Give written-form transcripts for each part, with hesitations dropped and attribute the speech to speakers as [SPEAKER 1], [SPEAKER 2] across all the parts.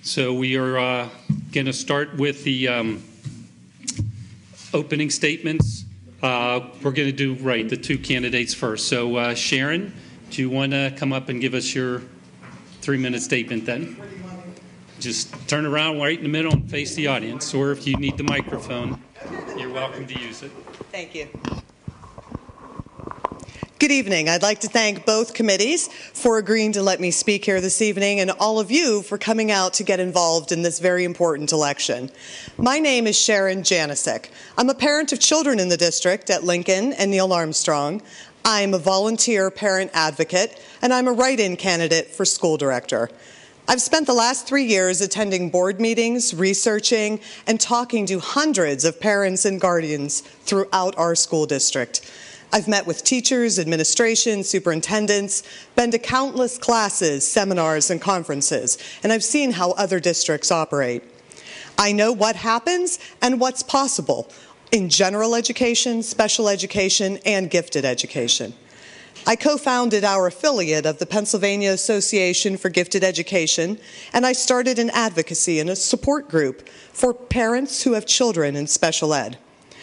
[SPEAKER 1] So we are going to start with the opening statements. We're going to do, the two candidates first. So Sharon, do you want to come up and give us your 3-minute statement then? Just turn around right in the middle and face the audience, or if you need the microphone, you're welcome to use it.
[SPEAKER 2] Thank you. Good evening. I'd like to thank both committees for agreeing to let me speak here this evening, and all of you for coming out to get involved in this very important election. My name is Sharon Janicek. I'm a parent of children in the district at Lincoln and Neil Armstrong. I'm a volunteer parent advocate, and I'm a write-in candidate for school director. I've spent the last 3 years attending board meetings, researching, and talking to hundreds of parents and guardians throughout our school district. I've met with teachers, administration, superintendents, been to countless classes, seminars, and conferences, and I've seen how other districts operate. I know what happens and what's possible in general education, special education, and gifted education. I co-founded our affiliate of the Pennsylvania Association for Gifted Education, and I started an advocacy and a support group for parents who have children in special ed.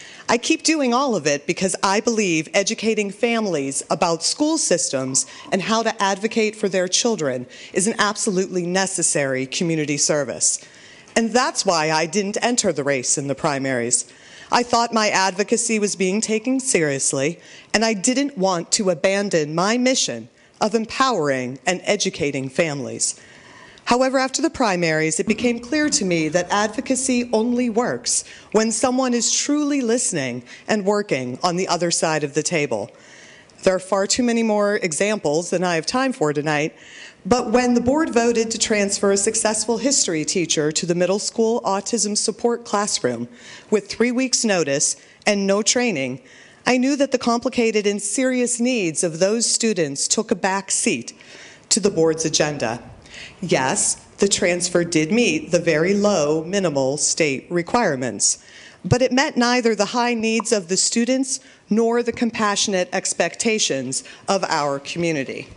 [SPEAKER 2] I keep doing all of it because I believe educating families about school systems and how to advocate for their children is an absolutely necessary community service. And that's why I didn't enter the race in the primaries. I thought my advocacy was being taken seriously, and I didn't want to abandon my mission of empowering and educating families. However, after the primaries, it became clear to me that advocacy only works when someone is truly listening and working on the other side of the table. There are far too many more examples than I have time for tonight, but when the board voted to transfer a successful history teacher to the middle school autism support classroom with 3 weeks' notice and no training, I knew that the complicated and serious needs of those students took a back seat to the board's agenda. Yes, the transfer did meet the very low minimal state requirements, but it met neither the high needs of the students nor the compassionate expectations of our community.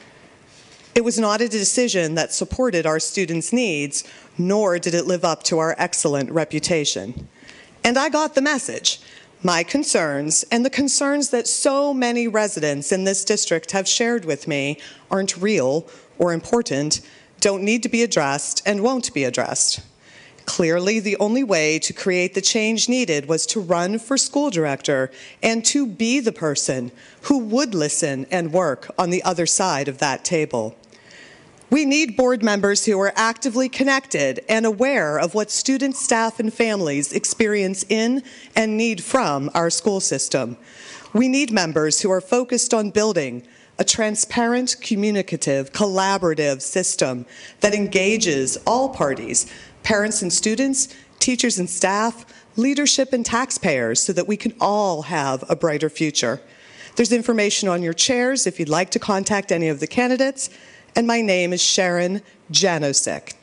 [SPEAKER 2] It was not a decision that supported our students' needs, nor did it live up to our excellent reputation. And I got the message. My concerns, and the concerns that so many residents in this district have shared with me, aren't real or important, don't need to be addressed, and won't be addressed. Clearly, the only way to create the change needed was to run for school director and to be the person who would listen and work on the other side of that table. We need board members who are actively connected and aware of what students, staff, and families experience in and need from our school system. We need members who are focused on building a transparent, communicative, collaborative system that engages all parties, parents and students, teachers and staff, leadership and taxpayers, so that we can all have a brighter future. There's information on your chairs if you'd like to contact any of the candidates. And my name is Sharon Janosik,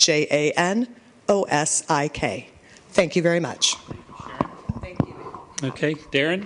[SPEAKER 2] Janosik. Thank you very much.
[SPEAKER 1] Thank you. Okay, Darren.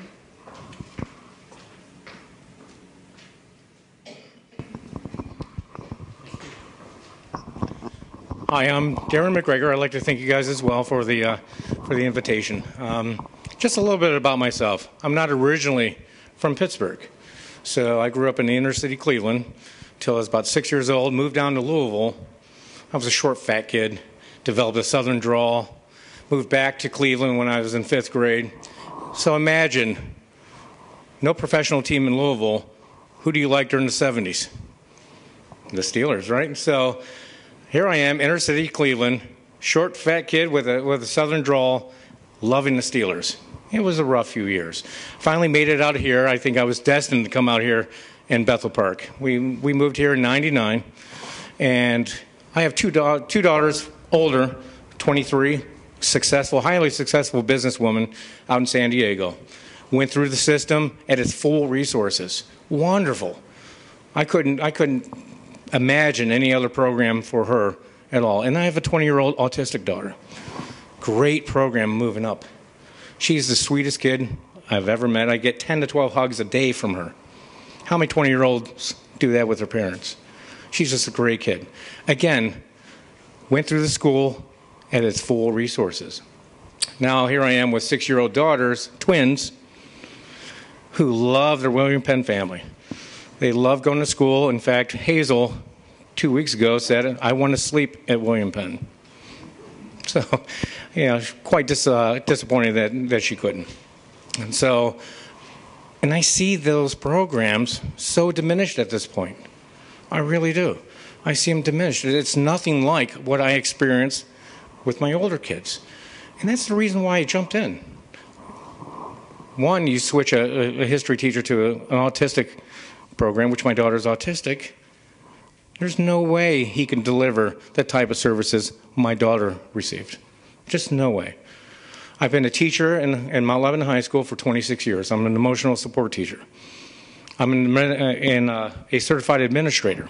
[SPEAKER 3] Hi, I'm Darren McGregor. I'd like to thank you guys as well for the invitation. Just a little bit about myself. I'm not originally from Pittsburgh, so I grew up in the inner city Cleveland until I was about 6 years old. Moved down to Louisville. I was a short, fat kid. Developed a southern drawl. Moved back to Cleveland when I was in 5th grade. So imagine, no professional team in Louisville. Who do you like during the 70s? The Steelers, right? So here I am, inner city Cleveland, short, fat kid with a southern drawl, loving the Steelers. It was a rough few years. Finally made it out here. I think I was destined to come out here in Bethel Park. We moved here in '99, and I have two daughters, older, 23, successful, highly successful businesswoman out in San Diego. Went through the system at its full resources. Wonderful. I couldn't imagine any other program for her at all. And I have a 20-year-old autistic daughter. Great program moving up. She's the sweetest kid I've ever met. I get 10 to 12 hugs a day from her. How many 20-year-olds do that with their parents? She's just a great kid. Again, went through the school at its full resources. Now here I am with 6-year-old daughters, twins, who love their William Penn family. They love going to school. In fact, Hazel, 2 weeks ago, said, "I want to sleep at William Penn." So, quite disappointed that she couldn't. And I see those programs so diminished at this point. I really do. I see them diminished. It's nothing like what I experienced with my older kids. And that's the reason why I jumped in. One, you switch a history teacher to an autistic program, which my daughter's autistic. There's no way he can deliver the type of services my daughter received. Just no way. I've been a teacher in Mount Lebanon High School for 26 years. I'm an emotional support teacher. I'm a certified administrator.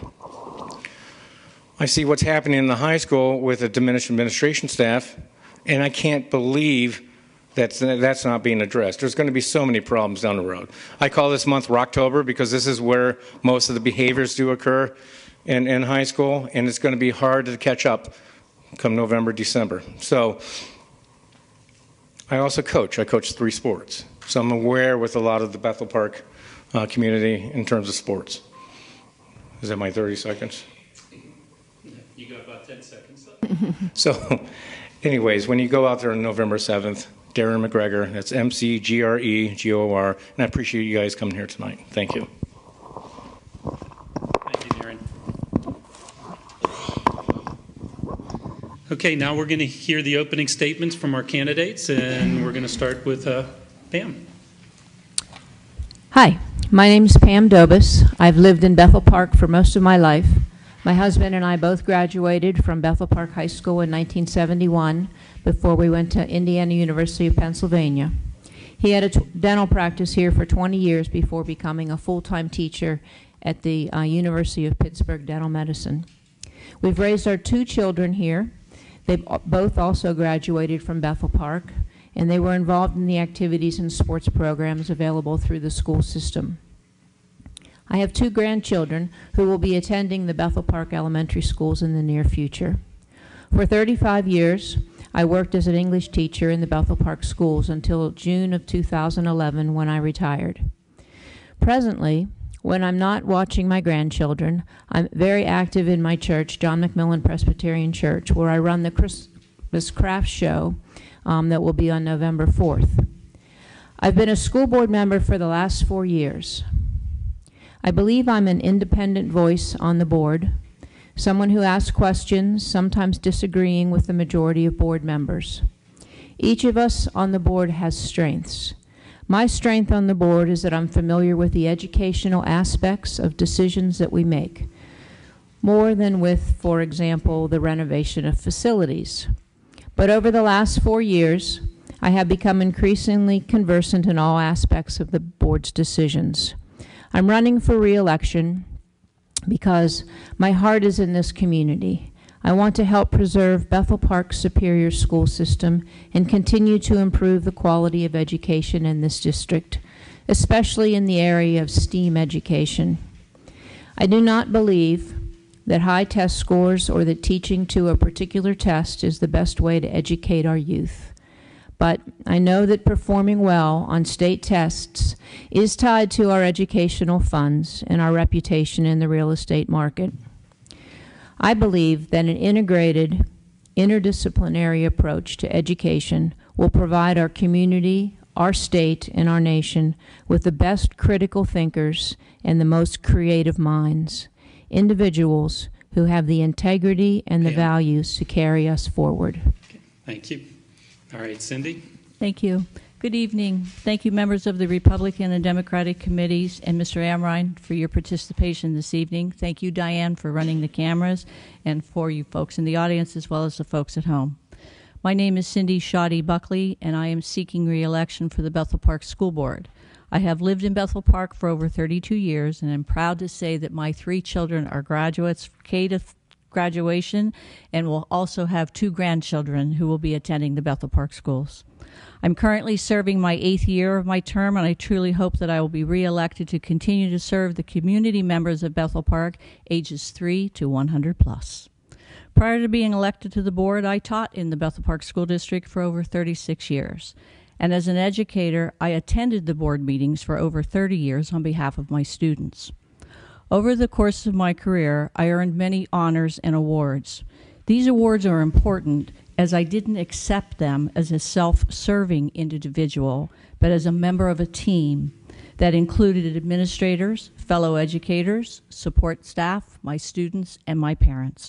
[SPEAKER 3] I see what's happening in the high school with a diminished administration staff, and I can't believe that's not being addressed. There's going to be so many problems down the road. I call this month Rocktober because this is where most of the behaviors do occur in high school, and it's going to be hard to catch up come November, December. So I also coach. I coach 3 sports. So I'm aware with a lot of the Bethel Park community in terms of sports. Is that my 30 seconds?
[SPEAKER 1] You got about 10 seconds left.
[SPEAKER 3] So anyways, when you go out there on November 7th, Darren McGregor, that's McGregor, and I appreciate you guys coming here tonight. Thank you.
[SPEAKER 1] Thank you, Darren. Okay, now we're going to hear the opening statements from our candidates, and we're going to start with Pam.
[SPEAKER 4] Hi, my name is Pam Dobus. I've lived in Bethel Park for most of my life. My husband and I both graduated from Bethel Park High School in 1971 before we went to Indiana University of Pennsylvania. He had a dental practice here for 20 years before becoming a full-time teacher at the University of Pittsburgh Dental Medicine. We've raised our 2 children here. They both also graduated from Bethel Park, and they were involved in the activities and sports programs available through the school system. I have 2 grandchildren who will be attending the Bethel Park Elementary Schools in the near future. For 35 years, I worked as an English teacher in the Bethel Park schools until June of 2011 when I retired. Presently, when I'm not watching my grandchildren, I'm very active in my church, John McMillan Presbyterian Church, where I run the Christmas craft show that will be on November 4th. I've been a school board member for the last 4 years. I believe I'm an independent voice on the board, someone who asks questions, sometimes disagreeing with the majority of board members. Each of us on the board has strengths. My strength on the board is that I'm familiar with the educational aspects of decisions that we make, more than with, for example, the renovation of facilities. But over the last 4 years, I have become increasingly conversant in all aspects of the board's decisions. I'm running for re-election because my heart is in this community. I want to help preserve Bethel Park's superior school system and continue to improve the quality of education in this district, especially in the area of STEAM education. I do not believe that high test scores or that teaching to a particular test is the best way to educate our youth. But I know that performing well on state tests is tied to our educational funds and our reputation in the real estate market. I believe that an integrated, interdisciplinary approach to education will provide our community, our state, and our nation with the best critical thinkers and the most creative minds, individuals who have the integrity and the values to carry us forward.
[SPEAKER 1] Okay. Thank you. All right, Cindy.
[SPEAKER 5] Thank you. Good evening. Thank you, members of the Republican and Democratic committees, and Mr. Amrine for your participation this evening. Thank you, Diane, for running the cameras, and for you folks in the audience as well as the folks at home. My name is Cindy Shoddy Buckley, and I am seeking re-election for the Bethel Park School Board. I have lived in Bethel Park for over 32 years, and I'm proud to say that my 3 children are graduates, K to graduation, and will also have 2 grandchildren who will be attending the Bethel Park schools. I'm currently serving my 8th year of my term, and I truly hope that I will be re-elected to continue to serve the community members of Bethel Park ages 3 to 100 plus. Prior to being elected to the board, I taught in the Bethel Park School District for over 36 years. And as an educator, I attended the board meetings for over 30 years on behalf of my students. Over the course of my career, I earned many honors and awards. These awards are important as I didn't accept them as a self-serving individual, but as a member of a team that included administrators, fellow educators, support staff, my students, and my parents.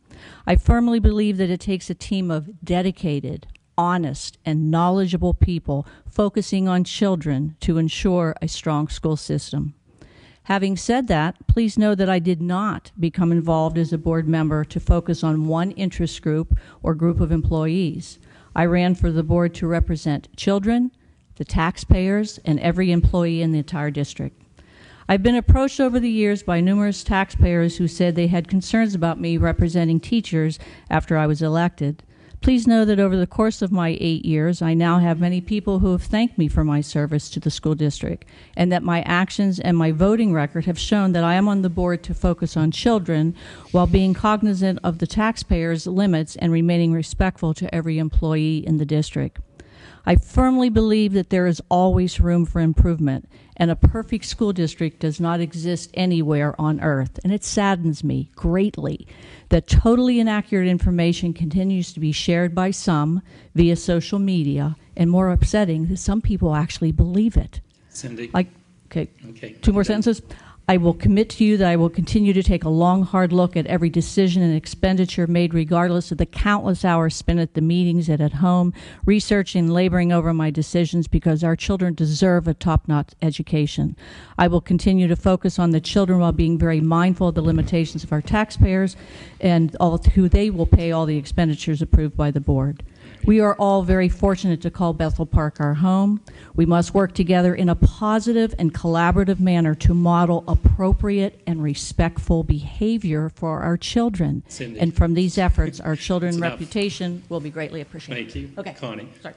[SPEAKER 5] I firmly believe that it takes a team of dedicated, honest, and knowledgeable people focusing on children to ensure a strong school system. Having said that, please know that I did not become involved as a board member to focus on one interest group or group of employees. I ran for the board to represent children, the taxpayers, and every employee in the entire district. I've been approached over the years by numerous taxpayers who said they had concerns about me representing teachers after I was elected. Please know that over the course of my 8 years, I now have many people who have thanked me for my service to the school district, and that my actions and my voting record have shown that I am on the board to focus on children while being cognizant of the taxpayers' limits and remaining respectful to every employee in the district. I firmly believe that there is always room for improvement, and a perfect school district does not exist anywhere on earth. And it saddens me greatly that totally inaccurate information continues to be shared by some via social media, and more upsetting, that some people actually believe it.
[SPEAKER 1] Cindy?
[SPEAKER 5] Okay. Two more sentences. I will commit to you that I will continue to take a long, hard look at every decision and expenditure made, regardless of the countless hours spent at the meetings and at home, researching and laboring over my decisions, because our children deserve a top-notch education. I will continue to focus on the children while being very mindful of the limitations of our taxpayers and who they will pay all the expenditures approved by the board. We are all very fortunate to call Bethel Park our home. We must work together in a positive and collaborative manner to model appropriate and respectful behavior for our children.
[SPEAKER 1] Cindy.
[SPEAKER 5] And from these efforts, our children's
[SPEAKER 1] That's enough.
[SPEAKER 5] reputation will be greatly appreciated.
[SPEAKER 1] Thank you.
[SPEAKER 5] Okay.
[SPEAKER 1] Connie?
[SPEAKER 5] Sorry.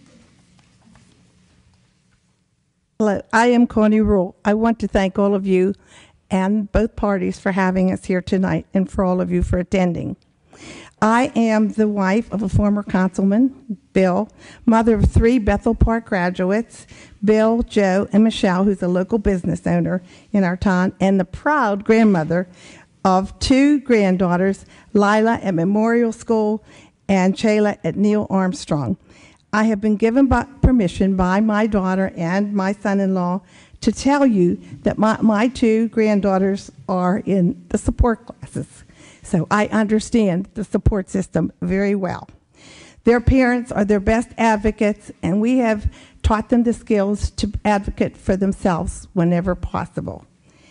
[SPEAKER 6] Hello, I am Connie Rule. I want to thank all of you and both parties for having us here tonight, and for all of you for attending. I am the wife of a former councilman, Bill, mother of 3 Bethel Park graduates, Bill, Joe, and Michelle, who's a local business owner in our town, and the proud grandmother of 2 granddaughters, Lila at Memorial School and Shayla at Neil Armstrong. I have been given permission by my daughter and my son-in-law to tell you that my 2 granddaughters are in the support classes. So I understand the support system very well. Their parents are their best advocates, and we have taught them the skills to advocate for themselves whenever possible.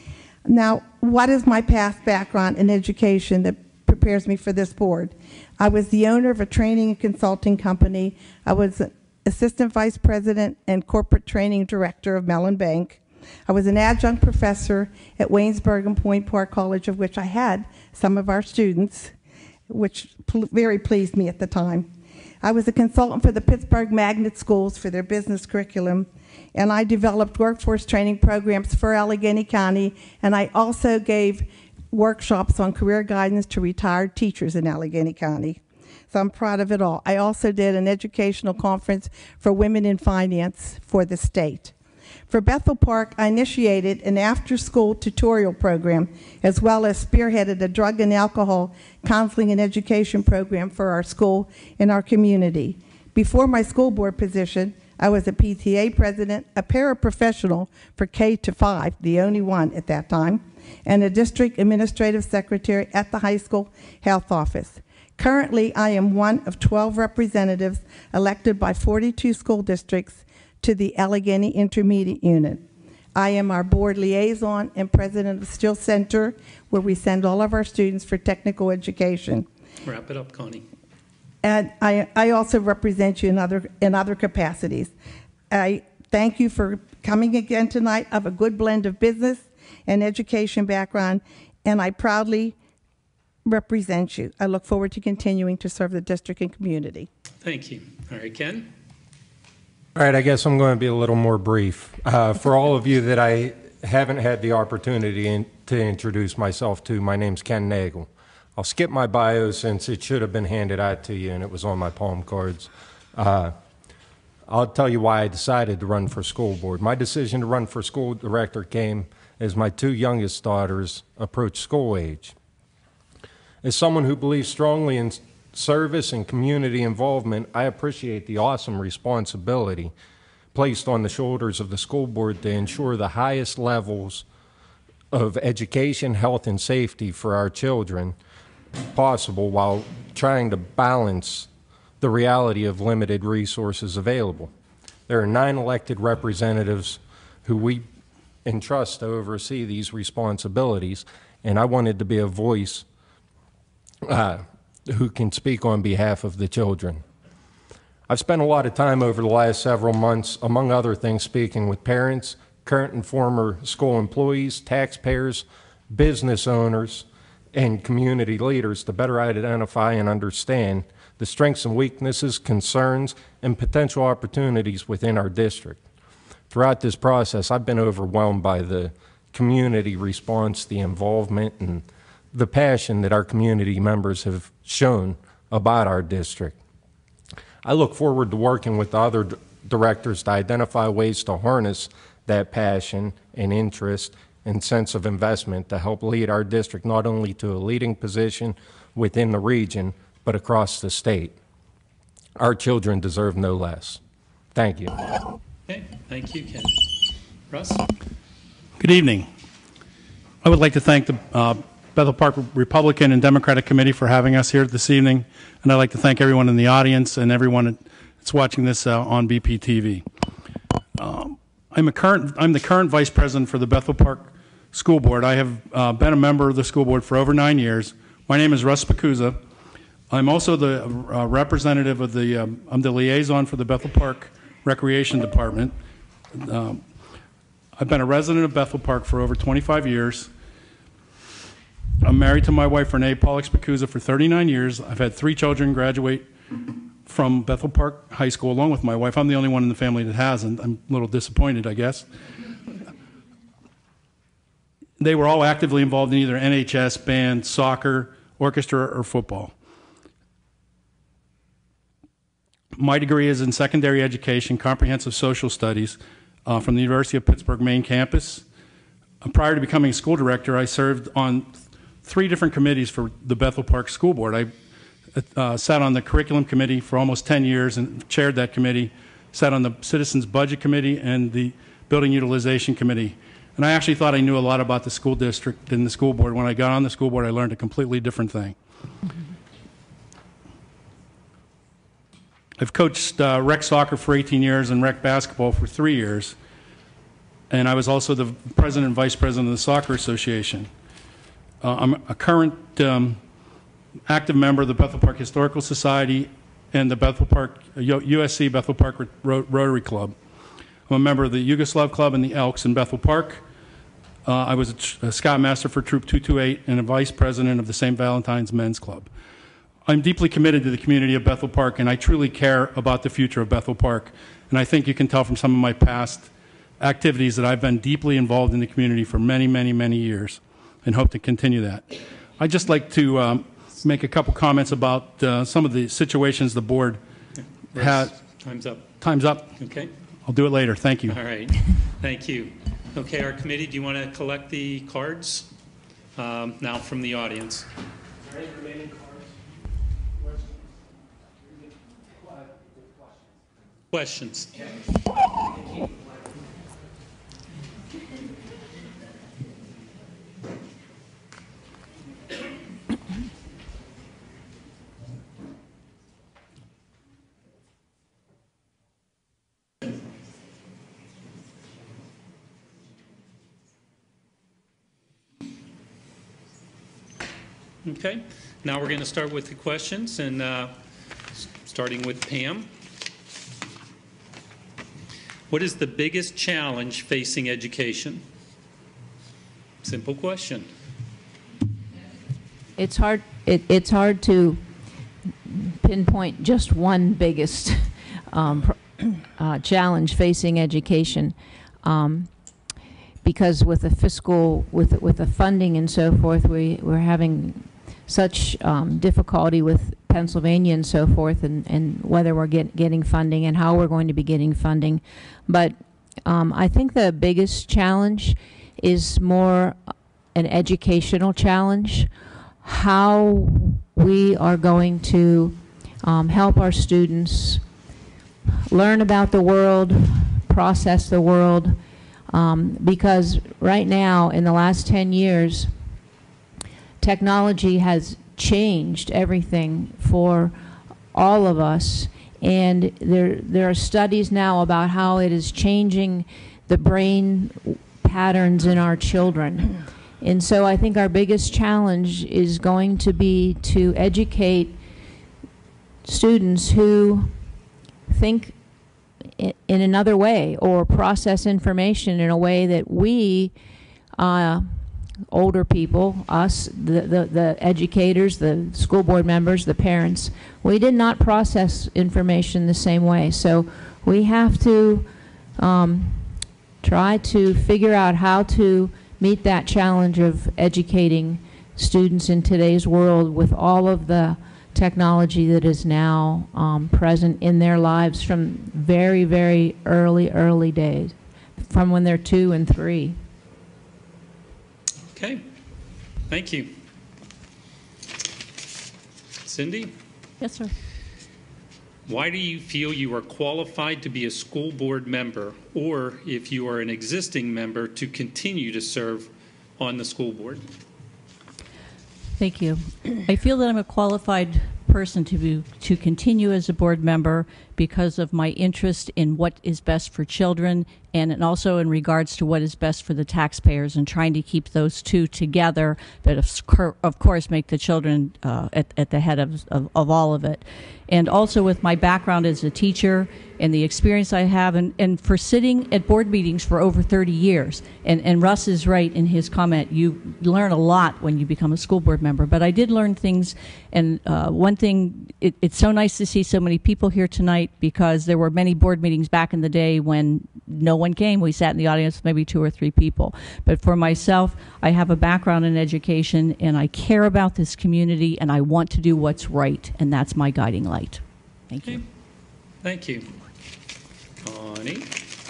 [SPEAKER 6] Now, what is my past background in education that prepares me for this board? I was the owner of a training and consulting company. I was assistant vice president and corporate training director of Mellon Bank. I was an adjunct professor at Waynesburg and Point Park College, of which I had some of our students, which very pleased me at the time. I was a consultant for the Pittsburgh Magnet Schools for their business curriculum, and I developed workforce training programs for Allegheny County, and I also gave workshops on career guidance to retired teachers in Allegheny County. So I'm proud of it all. I also did an educational conference for women in finance for the state. For Bethel Park, I initiated an after-school tutorial program, as well as spearheaded a drug and alcohol counseling and education program for our school and our community. Before my school board position, I was a PTA president, a paraprofessional for K-5, the only one at that time, and a district administrative secretary at the high school health office. Currently, I am one of 12 representatives elected by 42 school districts to the Allegheny Intermediate Unit. I am our board liaison and president of Still Center, where we send all of our students for technical education.
[SPEAKER 1] Wrap it up, Connie.
[SPEAKER 6] And I also represent you in other capacities. I thank you for coming again tonight. I have a good blend of business and education background, and I proudly represent you. I look forward to continuing to serve the district and community.
[SPEAKER 1] Thank you. All right, Ken?
[SPEAKER 7] All right, I guess I'm going to be a little more brief. For all of you that I haven't had the opportunity to introduce myself to, my name's Ken Nagel. I'll skip my bio since it should have been handed out to you and it was on my palm cards. I'll tell you why I decided to run for school board. My decision to run for school director came as my two youngest daughters approached school age. As someone who believes strongly in service and community involvement, I appreciate the awesome responsibility placed on the shoulders of the school board to ensure the highest levels of education, health, and safety for our children possible while trying to balance the reality of limited resources available. There are 9 elected representatives who we entrust to oversee these responsibilities, and I wanted to be a voice who can speak on behalf of the children. I've spent a lot of time over the last several months, among other things, speaking with parents, current and former school employees, taxpayers, business owners, and community leaders to better identify and understand the strengths and weaknesses, concerns, and potential opportunities within our district. Throughout this process, I've been overwhelmed by the community response, the involvement, and the passion that our community members have shown about our district. I look forward to working with the other directors to identify ways to harness that passion and interest and sense of investment to help lead our district not only to a leading position within the region, but across the state. Our children deserve no less. Thank you.
[SPEAKER 1] Okay, thank you, Ken. Russ?
[SPEAKER 8] Good evening. I would like to thank the Bethel Park Republican and Democratic Committee for having us here this evening, and I'd like to thank everyone in the audience and everyone that's watching this on BPTV. I'm the current Vice President for the Bethel Park School Board. I have been a member of the school board for over 9 years. My name is Russ Spacuzza. I'm also the representative of I'm the liaison for the Bethel Park Recreation Department. I've been a resident of Bethel Park for over 25 years. I'm married to my wife, Renee Pollock Spacuzza, for 39 years. I've had 3 children graduate from Bethel Park High School along with my wife. I'm the only one in the family that hasn't. I'm a little disappointed, I guess. They were all actively involved in either NHS, band, soccer, orchestra, or football. My degree is in secondary education, comprehensive social studies from the University of Pittsburgh main campus. Prior to becoming a school director, I served on 3 different committees for the Bethel Park School Board. I sat on the curriculum committee for almost 10 years and chaired that committee, sat on the Citizens Budget Committee and the Building Utilization Committee. And I actually thought I knew a lot about the school district and the school board. When I got on the school board, I learned a completely different thing. I've coached rec soccer for 18 years and rec basketball for 3 years. And I was also the president and vice president of the Soccer Association. I'm a current active member of the Bethel Park Historical Society and the Bethel Park, USC Bethel Park Rotary Club. I'm a member of the Yugoslav Club and the Elks in Bethel Park. I was a Scoutmaster for Troop 228 and a vice president of the St. Valentine's Men's Club. I'm deeply committed to the community of Bethel Park, and I truly care about the future of Bethel Park. And I think you can tell from some of my past activities that I've been deeply involved in the community for many, many, many years and hope to continue that. I'd just like to make a couple comments about some of the situations the board had.
[SPEAKER 1] Time's up.
[SPEAKER 8] Time's up.
[SPEAKER 1] Okay.
[SPEAKER 8] I'll do it later. Thank you.
[SPEAKER 1] All right. Thank you. Okay, our committee, do you want to collect the cards now from the audience?
[SPEAKER 8] Are there any remaining cards?
[SPEAKER 1] Questions? Okay, now we're going to start with the questions, and starting with Pam. What is the biggest challenge facing education? Simple question.
[SPEAKER 4] It's hard. It's hard to pinpoint just one biggest challenge facing education, because with the fiscal, with the funding and so forth, we're having such difficulty with Pennsylvania and so forth, and whether we're getting funding and how we're going to be getting funding. But I think the biggest challenge is more an educational challenge, how we are going to help our students learn about the world, process the world, because right now, in the last 10 years, technology has changed everything for all of us, and there are studies now about how it is changing the brain patterns in our children. And so I think our biggest challenge is going to be to educate students who think in another way or process information in a way that we, older people, us, the educators, the school board members, the parents, we did not process information the same way. So we have to try to figure out how to meet that challenge of educating students in today's world with all of the technology that is now present in their lives from very, very early days, from when they're 2 and 3.
[SPEAKER 1] Okay, thank you. Cindy?
[SPEAKER 5] Yes, sir.
[SPEAKER 1] Why do you feel you are qualified to be a school board member, or if you are an existing member, to continue to serve on the school board?
[SPEAKER 5] Thank you. I feel that I'm a qualified person to continue as a board member because of my interest in what is best for children, and also in regards to what is best for the taxpayers, and trying to keep those two together, but of course make the children at the head of all of it. And also with my background as a teacher and the experience I have, and for sitting at board meetings for over 30 years. And Russ is right in his comment, you learn a lot when you become a school board member. But I did learn things, and one thing, it's so nice to see so many people here tonight, because there were many board meetings back in the day when no one came. We sat in the audience with maybe 2 or 3 people. But for myself, I have a background in education, and I care about this community, and I want to do what's right, and that's my guiding light. Thank you.
[SPEAKER 1] Thank you. Connie?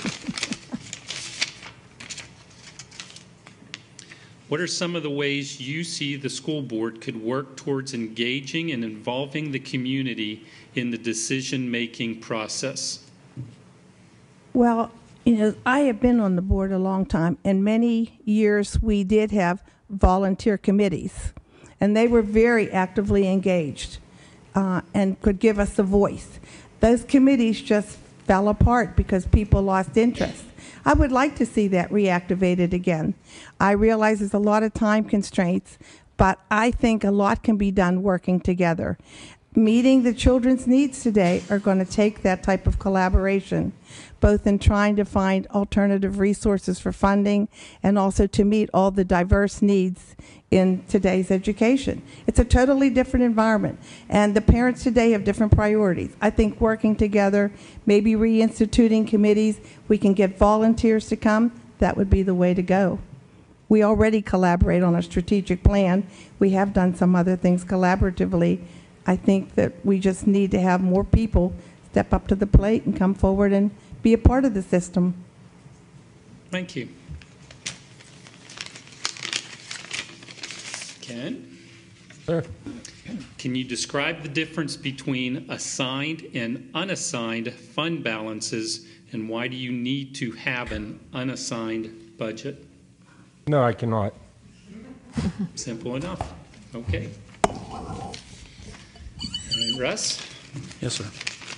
[SPEAKER 1] What are some of the ways you see the school board could work towards engaging and involving the community in the decision-making process?
[SPEAKER 6] Well, I have been on the board a long time, and many years we did have volunteer committees, and they were very actively engaged and could give us a voice. Those committees just fell apart because people lost interest. I would like to see that reactivated again. I realize there's a lot of time constraints, but I think a lot can be done working together. Meeting the children's needs today are going to take that type of collaboration, both in trying to find alternative resources for funding and also to meet all the diverse needs in today's education. It's a totally different environment, and the parents today have different priorities. I think working together, maybe reinstituting committees, we can get volunteers to come, that would be the way to go. We already collaborate on a strategic plan. We have done some other things collaboratively. I think that we just need to have more people step up to the plate and come forward and be a part of the system.
[SPEAKER 1] Thank you. Ken?
[SPEAKER 7] Sure.
[SPEAKER 1] Can you describe the difference between assigned and unassigned fund balances, and why do you need to have an unassigned budget?
[SPEAKER 7] No, I cannot.
[SPEAKER 1] Simple enough. Okay. And Russ?
[SPEAKER 8] Yes, sir.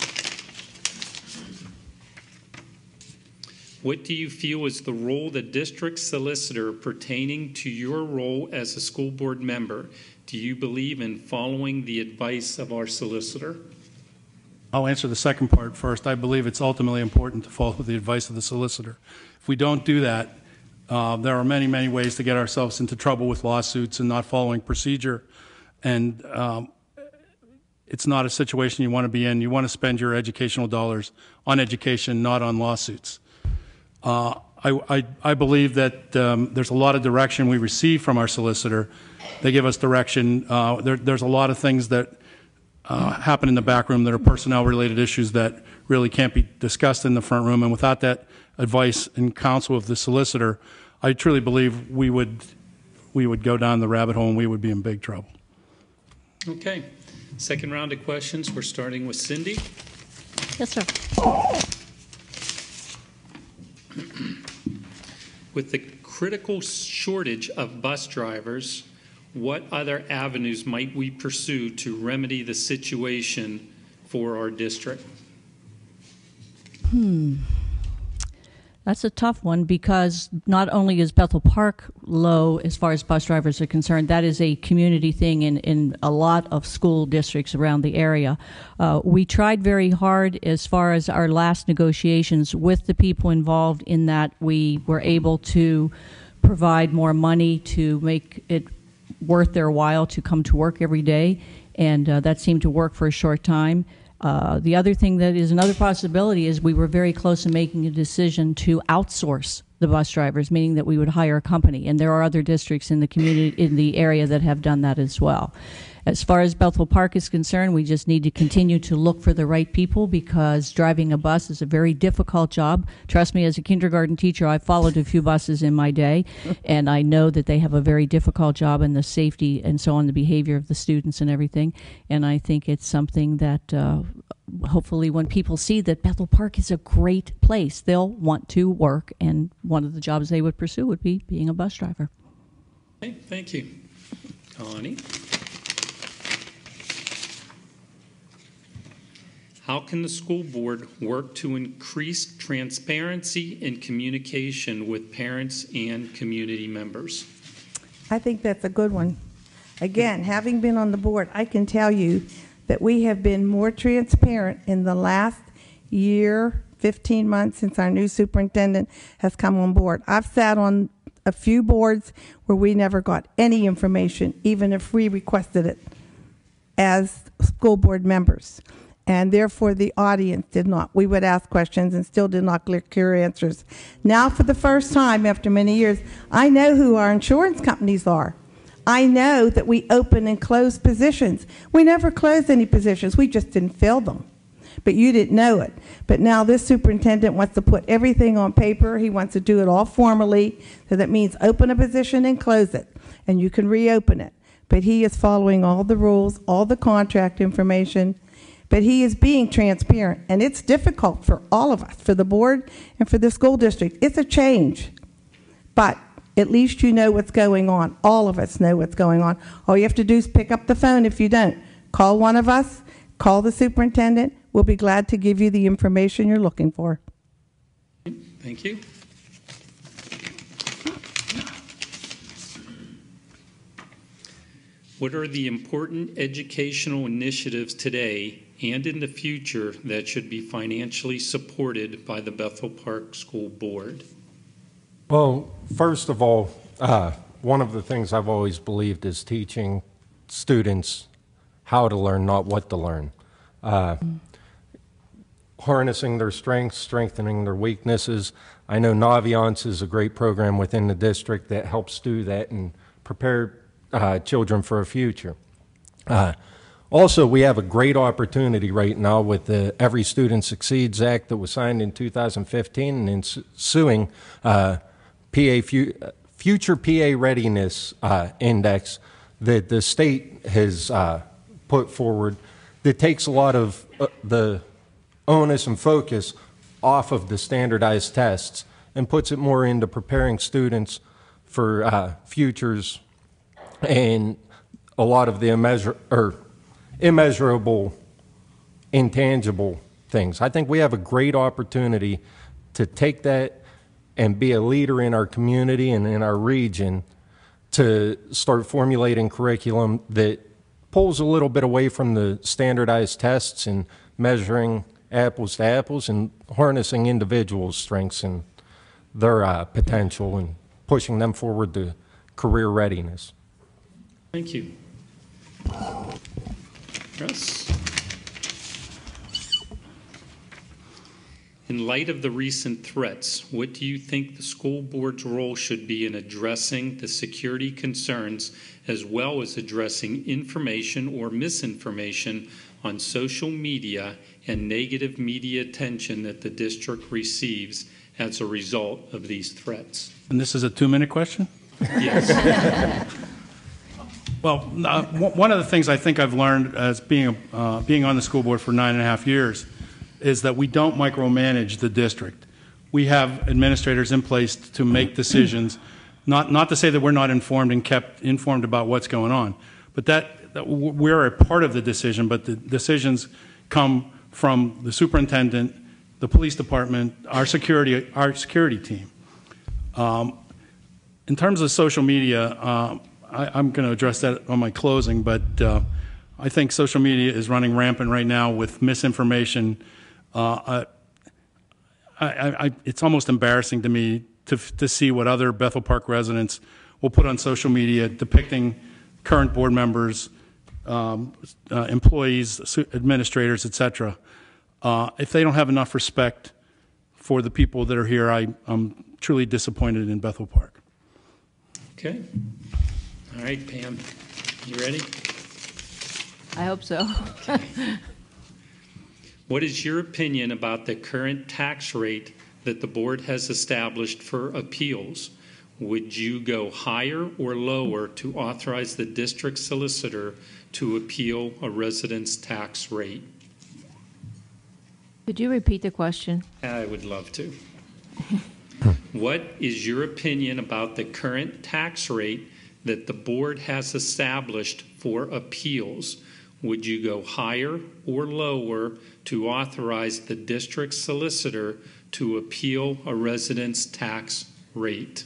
[SPEAKER 1] What do you feel is the role of the district solicitor pertaining to your role as a school board member? Do you believe in following the advice of our solicitor?
[SPEAKER 8] I'll answer the second part first. I believe it's ultimately important to follow the advice of the solicitor. If we don't do that, there are many, many ways to get ourselves into trouble with lawsuits and not following procedure. And it's not a situation you want to be in. You want to spend your educational dollars on education, not on lawsuits. I believe that there's a lot of direction we receive from our solicitor. They give us direction. There's a lot of things that happen in the back room that are personnel-related issues that really can't be discussed in the front room. And without that advice and counsel of the solicitor, I truly believe we would go down the rabbit hole and we would be in big trouble.
[SPEAKER 1] Okay. Second round of questions. We're starting with Cindy.
[SPEAKER 5] Yes, sir.
[SPEAKER 1] With the critical shortage of bus drivers, what other avenues might we pursue to remedy the situation for our district?
[SPEAKER 5] That's a tough one because not only is Bethel Park low as far as bus drivers are concerned, that is a community thing in a lot of school districts around the area. We tried very hard as far as our last negotiations with the people involved in that we were able to provide more money to make it worth their while to come to work every day, and that seemed to work for a short time. The other thing that is another possibility is we were very close to making a decision to outsource the bus drivers, meaning that we would hire a company. And there are other districts in the community, in the area, that have done that as well. As far as Bethel Park is concerned, we just need to continue to look for the right people because driving a bus is a very difficult job. Trust me, as a kindergarten teacher, I followed a few buses in my day, and I know that they have a very difficult job in the safety and so on, the behavior of the students and everything. And I think it's something that hopefully when people see that Bethel Park is a great place, they'll want to work, and one of the jobs they would pursue would be being a bus driver.
[SPEAKER 1] Okay, thank you. Connie? How can the school board work to increase transparency and communication with parents and community members?
[SPEAKER 6] I think that's a good one. Again, having been on the board, I can tell you that we have been more transparent in the last year, 15 months since our new superintendent has come on board. I've sat on a few boards where we never got any information, even if we requested it as school board members. And therefore the audience did not. We would ask questions and still did not get clear answers. Now for the first time after many years, I know who our insurance companies are. I know that we open and close positions. We never closed any positions. We just didn't fill them. But you didn't know it. But now this superintendent wants to put everything on paper. He wants to do it all formally. So that means open a position and close it. And you can reopen it. But he is following all the rules, all the contract information. But he is being transparent. And it's difficult for all of us, for the board and for the school district. It's a change. But at least you know what's going on. All of us know what's going on. All you have to do is pick up the phone if you don't. Call one of us. Call the superintendent. We'll be glad to give you the information you're looking for.
[SPEAKER 1] Thank you. What are the important educational initiatives today and in the future that should be financially supported by the Bethel Park School Board?
[SPEAKER 7] Well, first of all, one of the things I've always believed is teaching students how to learn, not what to learn. Harnessing their strengths, strengthening their weaknesses. I know Naviance is a great program within the district that helps do that and prepare children for a future. Also, we have a great opportunity right now with the Every Student Succeeds Act that was signed in 2015 and ensuing Future PA Readiness Index that the state has put forward that takes a lot of the onus and focus off of the standardized tests and puts it more into preparing students for futures and a lot of the immeasurable, intangible things. I think we have a great opportunity to take that and be a leader in our community and in our region to start formulating curriculum that pulls a little bit away from the standardized tests and measuring apples to apples and harnessing individuals' strengths and their potential and pushing them forward to career readiness.
[SPEAKER 1] Thank you. Russ? In light of the recent threats, what do you think the school board's role should be in addressing the security concerns, as well as addressing information or misinformation on social media and negative media attention that the district receives as a result of these threats?
[SPEAKER 8] And this is a 2-minute question?
[SPEAKER 1] Yes.
[SPEAKER 8] Well, one of the things I think I've learned as being on the school board for 9.5 years is that we don't micromanage the district. We have administrators in place to make decisions, not to say that we're not informed and kept informed about what's going on, but that we're a part of the decision, but the decisions come from the superintendent, the police department, our security team. In terms of social media, I'm going to address that on my closing, but I think social media is running rampant right now with misinformation. It's almost embarrassing to me to see what other Bethel Park residents will put on social media depicting current board members, employees, administrators, etc. If they don't have enough respect for the people that are here, I'm truly disappointed in Bethel Park.
[SPEAKER 1] Okay. All right, Pam, you ready?
[SPEAKER 4] I hope so.
[SPEAKER 1] What is your opinion about the current tax rate that the board has established for appeals? Would you go higher or lower to authorize the district solicitor to appeal a resident's tax rate?
[SPEAKER 4] Could you repeat the question?
[SPEAKER 1] I would love to. What is your opinion about the current tax rate that the board has established for appeals? Would you go higher or lower to authorize the district solicitor to appeal a resident's tax rate?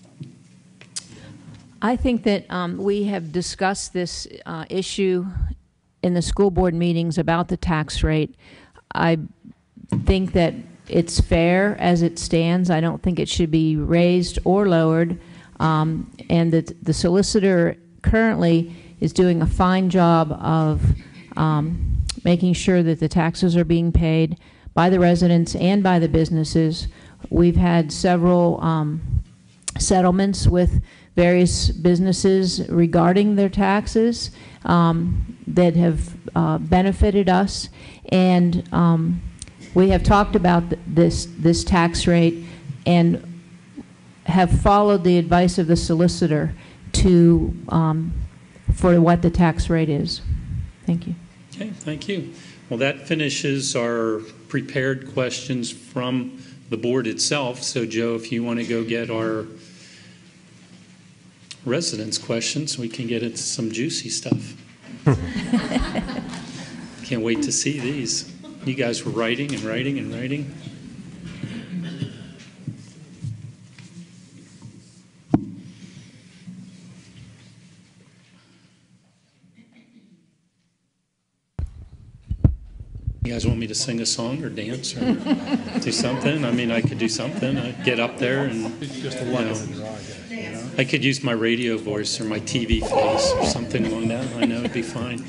[SPEAKER 4] I think that we have discussed this issue in the school board meetings about the tax rate. I think that it's fair as it stands. I don't think it should be raised or lowered. And that the solicitor currently is doing a fine job of making sure that the taxes are being paid by the residents and by the businesses. We've had several settlements with various businesses regarding their taxes that have benefited us, and we have talked about this tax rate and have followed the advice of the solicitor to for what the tax rate is. Thank you.
[SPEAKER 1] Okay, thank you. Well, that finishes our prepared questions from the board itself. So, Joe, if you want to go get our residents' questions, we can get into some juicy stuff. Can't wait to see these. You guys were writing and writing and writing. You guys want me to sing a song or dance or do something? I mean, I could do something. I'd get up there and, I could use my radio voice or my TV face or something along that. I know it'd be fine.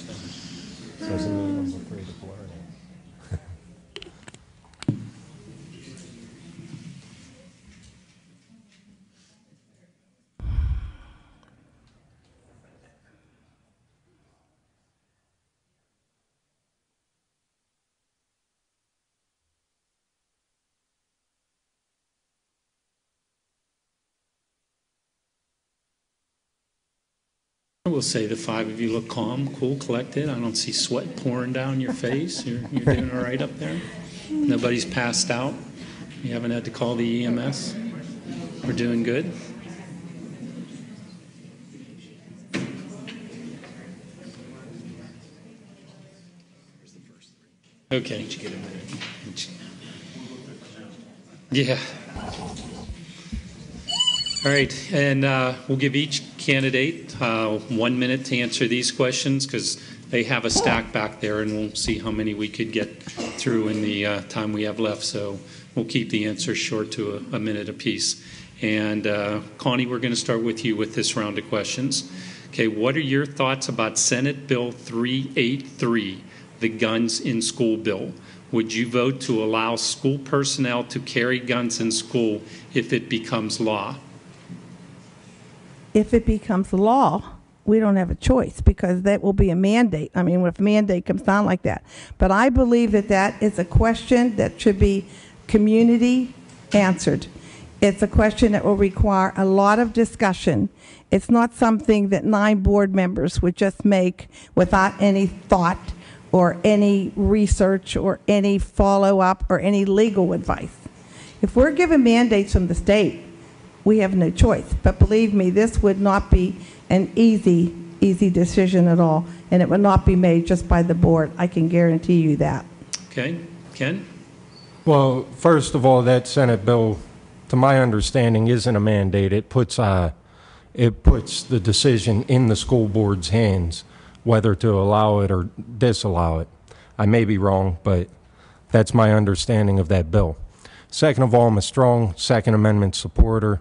[SPEAKER 1] I will say the five of you look calm, cool, collected. I don't see sweat pouring down your face. You're doing all right up there. Nobody's passed out. You haven't had to call the EMS. We're doing good. Okay. Yeah. All right, and we'll give each candidate 1 minute to answer these questions because they have a stack back there, and we'll see how many we could get through in the time we have left. So we'll keep the answers short to a minute apiece. And Connie, we're going to start with you with this round of questions. Okay, what are your thoughts about Senate Bill 383, the Guns in School Bill? would you vote to allow school personnel to carry guns in school if it becomes law?
[SPEAKER 6] If it becomes law, we don't have a choice because that will be a mandate. I mean, if a mandate comes down like that. But I believe that that is a question that should be community answered. It's a question that will require a lot of discussion. It's not something that 9 board members would just make without any thought or any research or any follow-up or any legal advice. If we're given mandates from the state, we have no choice. But believe me, this would not be an easy decision at all, and it would not be made just by the board. I can guarantee you that.
[SPEAKER 1] Okay. Ken?
[SPEAKER 7] Well, first of all, that Senate bill, to my understanding, isn't a mandate. It puts the decision in the school board's hands whether to allow it or disallow it. I may be wrong, but that's my understanding of that bill. Second of all, I'm a strong Second Amendment supporter.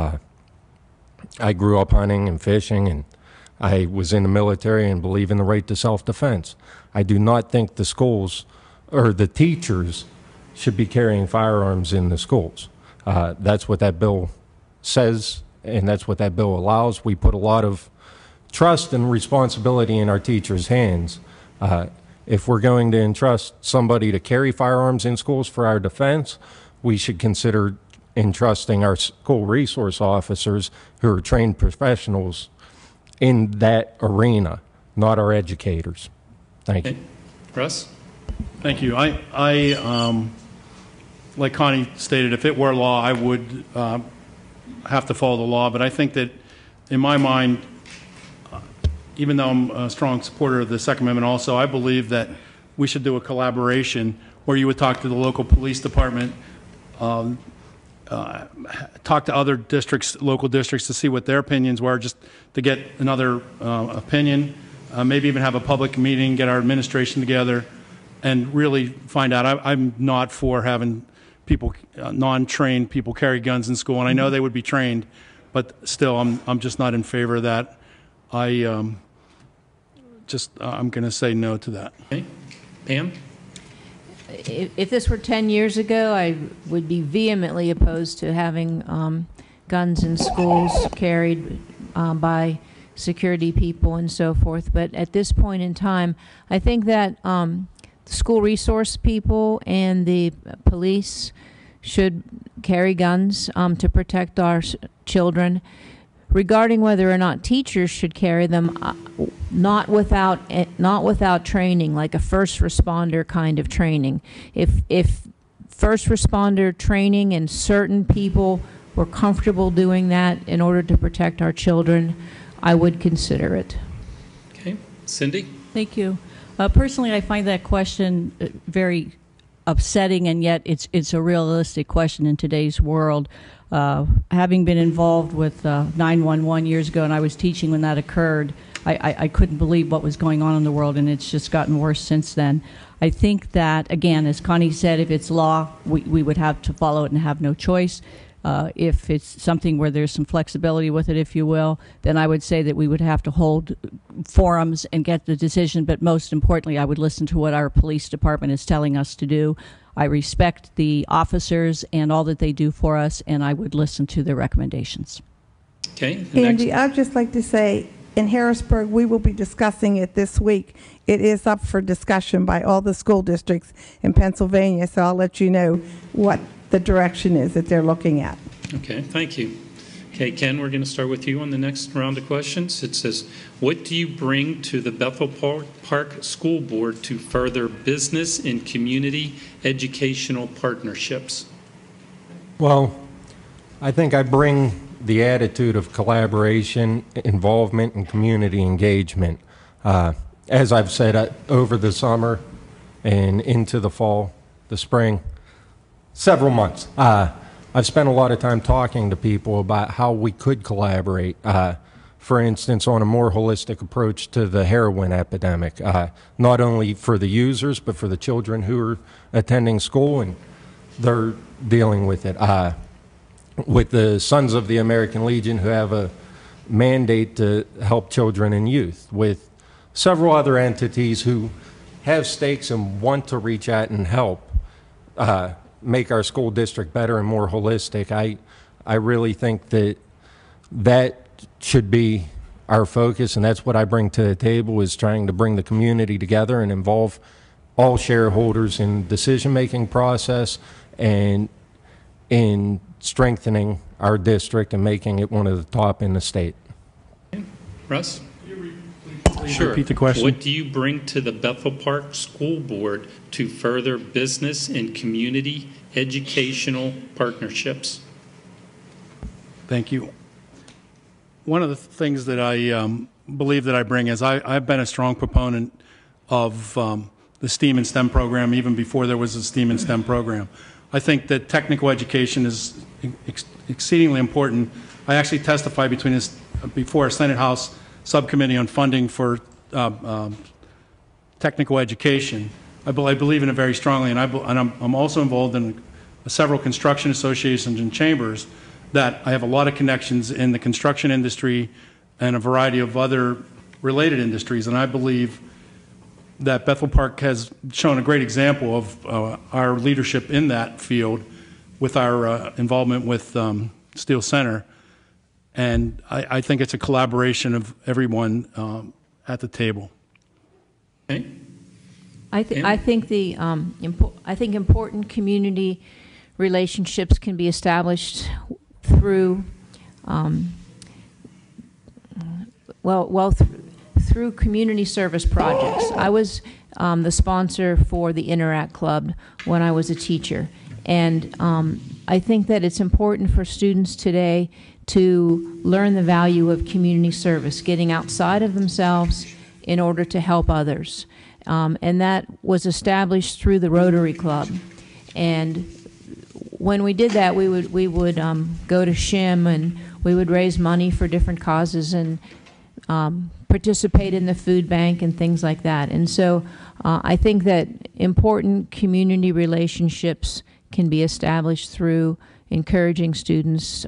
[SPEAKER 7] I grew up hunting and fishing, and I was in the military and believe in the right to self-defense. I do not think the schools or the teachers should be carrying firearms in the schools. That's what that bill says, and that's what that bill allows. We put a lot of trust and responsibility in our teachers' hands. If we're going to entrust somebody to carry firearms in schools for our defense, we should consider entrusting our school resource officers who are trained professionals in that arena, not our educators. Thank you.
[SPEAKER 1] Russ?
[SPEAKER 8] Thank you. I like Connie stated, if it were law, I would have to follow the law. But I think that, in my mind, even though I'm a strong supporter of the Second Amendment also, I believe that we should do a collaboration where you would talk to the local police department, talk to other districts, local districts, to see what their opinions were, just to get another opinion, maybe even have a public meeting, get our administration together, and really find out. I'm not for having people, non-trained people, carry guns in school, and I know they would be trained, but still, I'm just not in favor of that. I'm going to say no to that.
[SPEAKER 1] Okay. Pam?
[SPEAKER 4] If this were 10 years ago, I would be vehemently opposed to having guns in schools carried by security people and so forth. But at this point in time, I think that school resource people and the police should carry guns to protect our children. Regarding whether or not teachers should carry them, not without training, like a first responder kind of training. If first responder training and certain people were comfortable doing that in order to protect our children, I would consider it.
[SPEAKER 1] Okay. Cindy?
[SPEAKER 5] Thank you. Personally, I find that question very upsetting, and yet it's a realistic question in today's world. Having been involved with 911 years ago, and I was teaching when that occurred, I couldn't believe what was going on in the world, and it's just gotten worse since then. I think that, again, as Connie said, if it's law, we would have to follow it and have no choice. If it's something where there's some flexibility with it, if you will, then I would say that we would have to hold forums and get the decision, but most importantly, I would listen to what our police department is telling us to do. I respect the officers and all that they do for us, and I would listen to their recommendations.
[SPEAKER 1] Okay.
[SPEAKER 6] Andy, I'd just like to say, in Harrisburg, we will be discussing it this week. It is up for discussion by all the school districts in Pennsylvania, so I'll let you know what the direction is that they're looking at.
[SPEAKER 1] Okay, thank you. Okay, Ken, we're going to start with you on the next round of questions. It says, what do you bring to the Bethel Park School Board to further business and community educational partnerships?
[SPEAKER 7] Well, I think I bring the attitude of collaboration, involvement, and community engagement. As I've said, over the summer and into the fall, the spring, several months, I've spent a lot of time talking to people about how we could collaborate, for instance, on a more holistic approach to the heroin epidemic, not only for the users, but for the children who are attending school and they're dealing with it. With the Sons of the American Legion, who have a mandate to help children and youth, with several other entities who have stakes and want to reach out and help. make our school district better and more holistic. I really think that should be our focus, and that's what I bring to the table, is trying to bring the community together and involve all shareholders in decision-making process and in strengthening our district and making it one of the top in the state.
[SPEAKER 1] Russ?
[SPEAKER 8] Please
[SPEAKER 1] Sure.
[SPEAKER 8] repeat the question.
[SPEAKER 1] What do you bring to the Bethel Park School Board to further business and community educational partnerships?
[SPEAKER 8] Thank you. One of the things that I believe that I bring is I've been a strong proponent of the STEAM and STEM program even before there was a STEAM and STEM program. I think that technical education is exceedingly important. I actually testified before a Senate House subcommittee on funding for technical education. I believe in it very strongly, and I'm also involved in several construction associations and chambers that I have a lot of connections in the construction industry and a variety of other related industries, and I believe that Bethel Park has shown a great example of our leadership in that field with our involvement with Steel Center. And I think it's a collaboration of everyone at the table.
[SPEAKER 1] Okay.
[SPEAKER 4] I think important community relationships can be established through through community service projects. I was the sponsor for the Interact Club when I was a teacher, and I think that it's important for students today to learn the value of community service, getting outside of themselves in order to help others. And that was established through the Rotary Club. And when we did that, we would go to SHIM, and we would raise money for different causes and participate in the food bank and things like that. And so I think that important community relationships can be established through encouraging students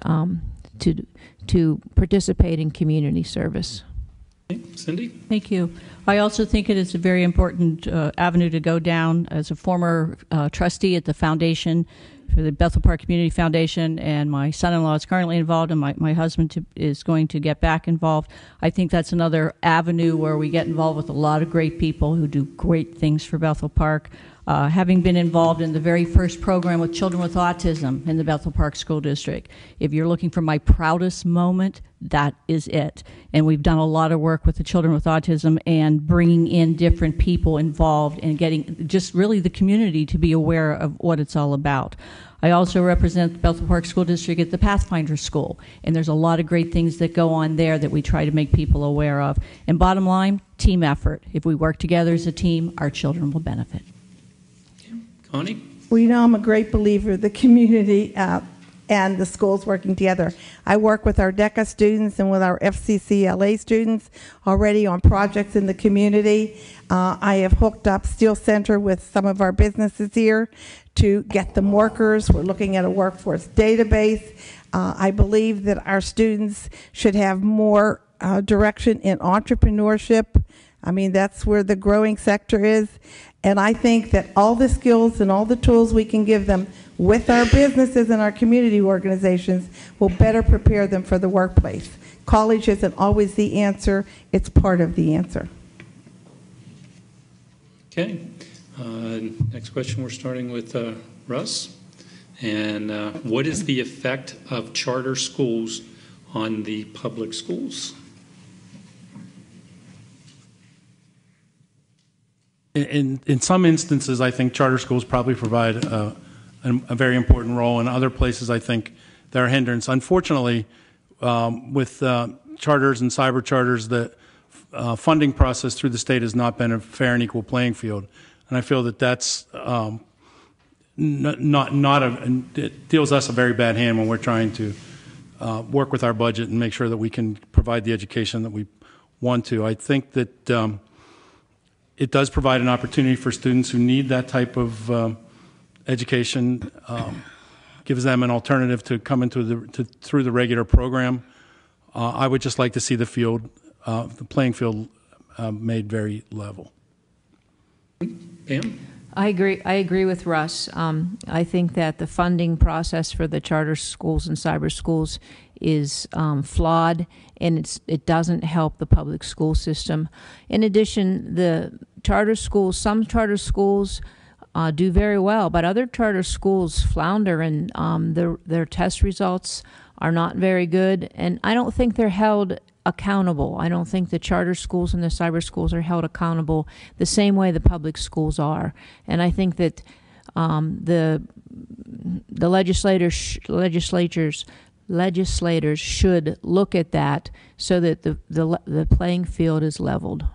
[SPEAKER 4] to participate in community service.
[SPEAKER 1] Cindy?
[SPEAKER 5] Thank you. I also think it is a very important avenue to go down. As a former trustee at the foundation, for the Bethel Park Community Foundation, and my son-in-law is currently involved, and my husband is going to get back involved. I think that's another avenue where we get involved with a lot of great people who do great things for Bethel Park. Having been involved in the very first program with children with autism in the Bethel Park School District, if you're looking for my proudest moment, that is it. And we've done a lot of work with the children with autism and bringing in different people involved and getting just really the community to be aware of what it's all about. I also represent the Bethel Park School District at the Pathfinder School, and there's a lot of great things that go on there that we try to make people aware of. And bottom line, team effort. If we work together as a team, our children will benefit.
[SPEAKER 1] Connie?
[SPEAKER 6] Well, you know, I'm a great believer of the community and the schools working together. I work with our DECA students and with our FCCLA students already on projects in the community. I have hooked up Steel Center with some of our businesses here to get them workers. We're looking at a workforce database. I believe that our students should have more direction in entrepreneurship. I mean, that's where the growing sector is. And I think that all the skills and all the tools we can give them with our businesses and our community organizations will better prepare them for the workplace. College isn't always the answer. It's part of the answer.
[SPEAKER 1] Okay. Next question, we're starting with Russ. And what is the effect of charter schools on the public schools?
[SPEAKER 8] In some instances, I think charter schools probably provide a very important role. In other places, I think they're a hindrance. Unfortunately, with charters and cyber charters, the funding process through the state has not been a fair and equal playing field. And I feel that that's it deals us a very bad hand when we're trying to work with our budget and make sure that we can provide the education that we want to. I think that it does provide an opportunity for students who need that type of education, gives them an alternative to come into through the regular program. I would just like to see the playing field made very level.
[SPEAKER 1] Pam?
[SPEAKER 4] I agree with Russ. I think that the funding process for the charter schools and cyber schools is flawed, and it doesn't help the public school system. In addition, some charter schools do very well, but other charter schools flounder, and their test results are not very good, and I don't think they're held accountable. I don't think the charter schools and the cyber schools are held accountable the same way the public schools are. And I think that the legislators should look at that so that the playing field is leveled.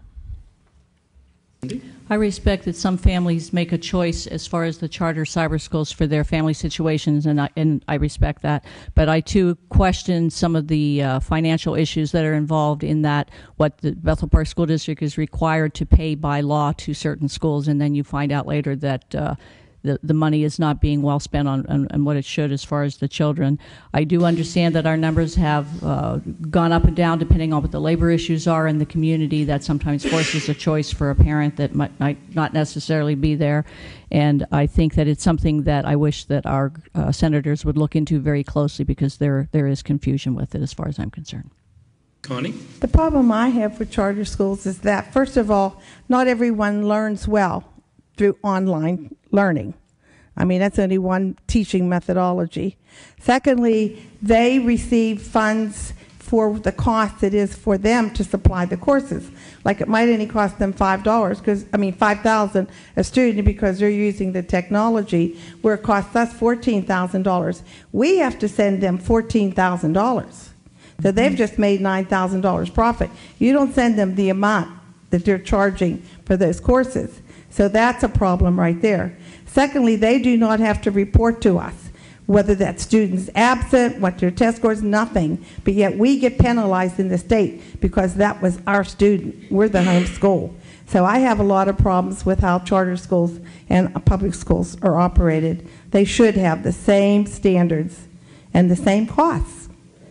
[SPEAKER 5] I respect that some families make a choice as far as the charter cyber schools for their family situations, and I respect that. But I too question some of the financial issues that are involved in that, what the Bethel Park School District is required to pay by law to certain schools, and then you find out later that the money is not being well spent on what it should as far as the children. I do understand that our numbers have gone up and down depending on what the labor issues are in the community. That sometimes forces a choice for a parent that might not necessarily be there. And I think that it's something that I wish that our senators would look into very closely, because there is confusion with it as far as I'm concerned.
[SPEAKER 1] Connie?
[SPEAKER 6] The problem I have with charter schools is that, first of all, not everyone learns well through online learning. I mean, that's only one teaching methodology. Secondly, they receive funds for the cost it is for them to supply the courses. Like, it might only cost them $5,000 a student, because they're using the technology, where it costs us $14,000. We have to send them $14,000. So they've just made $9,000 profit. You don't send them the amount that they're charging for those courses. So that's a problem right there. Secondly, they do not have to report to us whether that student's absent, what their test scores, nothing. But yet we get penalized in the state because that was our student. We're the home school. So I have a lot of problems with how charter schools and public schools are operated. They should have the same standards and the same costs.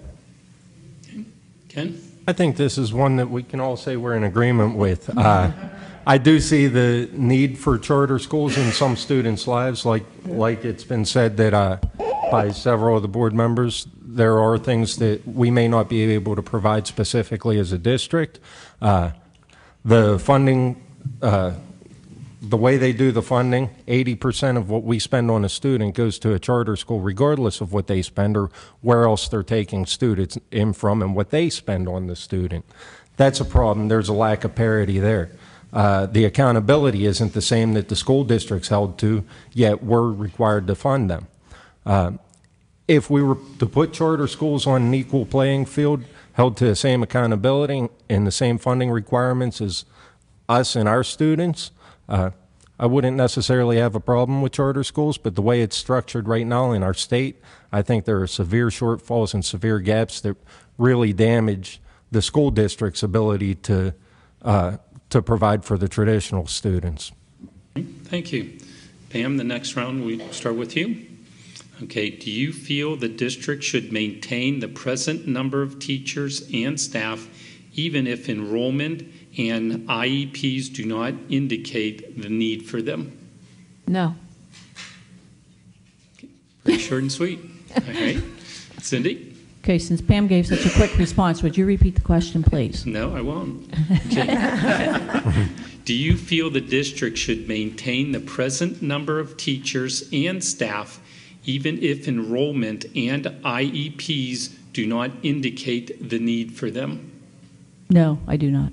[SPEAKER 1] Ken?
[SPEAKER 7] I think this is one that we can all say we're in agreement with. I do see the need for charter schools in some students' lives, like it's been said that by several of the board members, there are things that we may not be able to provide specifically as a district. The funding, the way they do the funding, 80% of what we spend on a student goes to a charter school, regardless of what they spend or where else they're taking students in from and what they spend on the student. That's a problem. There's a lack of parity there. The accountability isn't the same that the school district's held to, yet we're required to fund them. If we were to put charter schools on an equal playing field, held to the same accountability and the same funding requirements as us and our students, I wouldn't necessarily have a problem with charter schools, but the way it's structured right now in our state, I think there are severe shortfalls and severe gaps that really damage the school district's ability to provide for the traditional students.
[SPEAKER 1] Thank you. Pam, the next round, we start with you. Okay, do you feel the district should maintain the present number of teachers and staff even if enrollment and IEPs do not indicate the need for them?
[SPEAKER 4] No.
[SPEAKER 1] Okay. Pretty short and sweet. All right. Cindy?
[SPEAKER 5] Okay, since Pam gave such a quick response, would you repeat the question, please?
[SPEAKER 1] No, I won't. Okay. Do you feel the district should maintain the present number of teachers and staff even if enrollment and IEPs do not indicate the need for them?
[SPEAKER 5] No, I do not.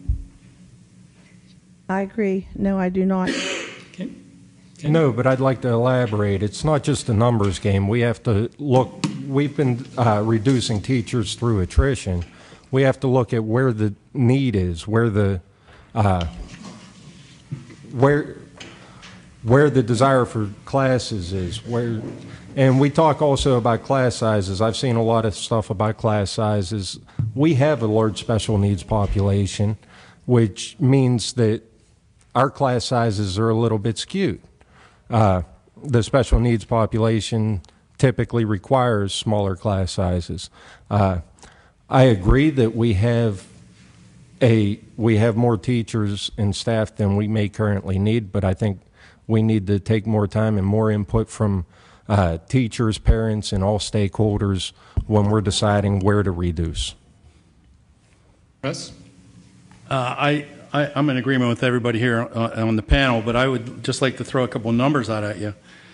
[SPEAKER 6] I agree. No, I do not.
[SPEAKER 1] Okay.
[SPEAKER 7] No, but I'd like to elaborate. It's not just a numbers game. We have to look. We've been reducing teachers through attrition. We have to look at where the need is, where the desire for classes is, and we talk also about class sizes. I've seen a lot of stuff about class sizes. We have a large special needs population, which means that our class sizes are a little bit skewed. The special needs population typically requires smaller class sizes. I agree that we have more teachers and staff than we may currently need, but I think we need to take more time and more input from teachers, parents, and all stakeholders when we're deciding where to reduce.
[SPEAKER 1] Russ?
[SPEAKER 8] I'm in agreement with everybody here on the panel, but I would just like to throw a couple of numbers out at you.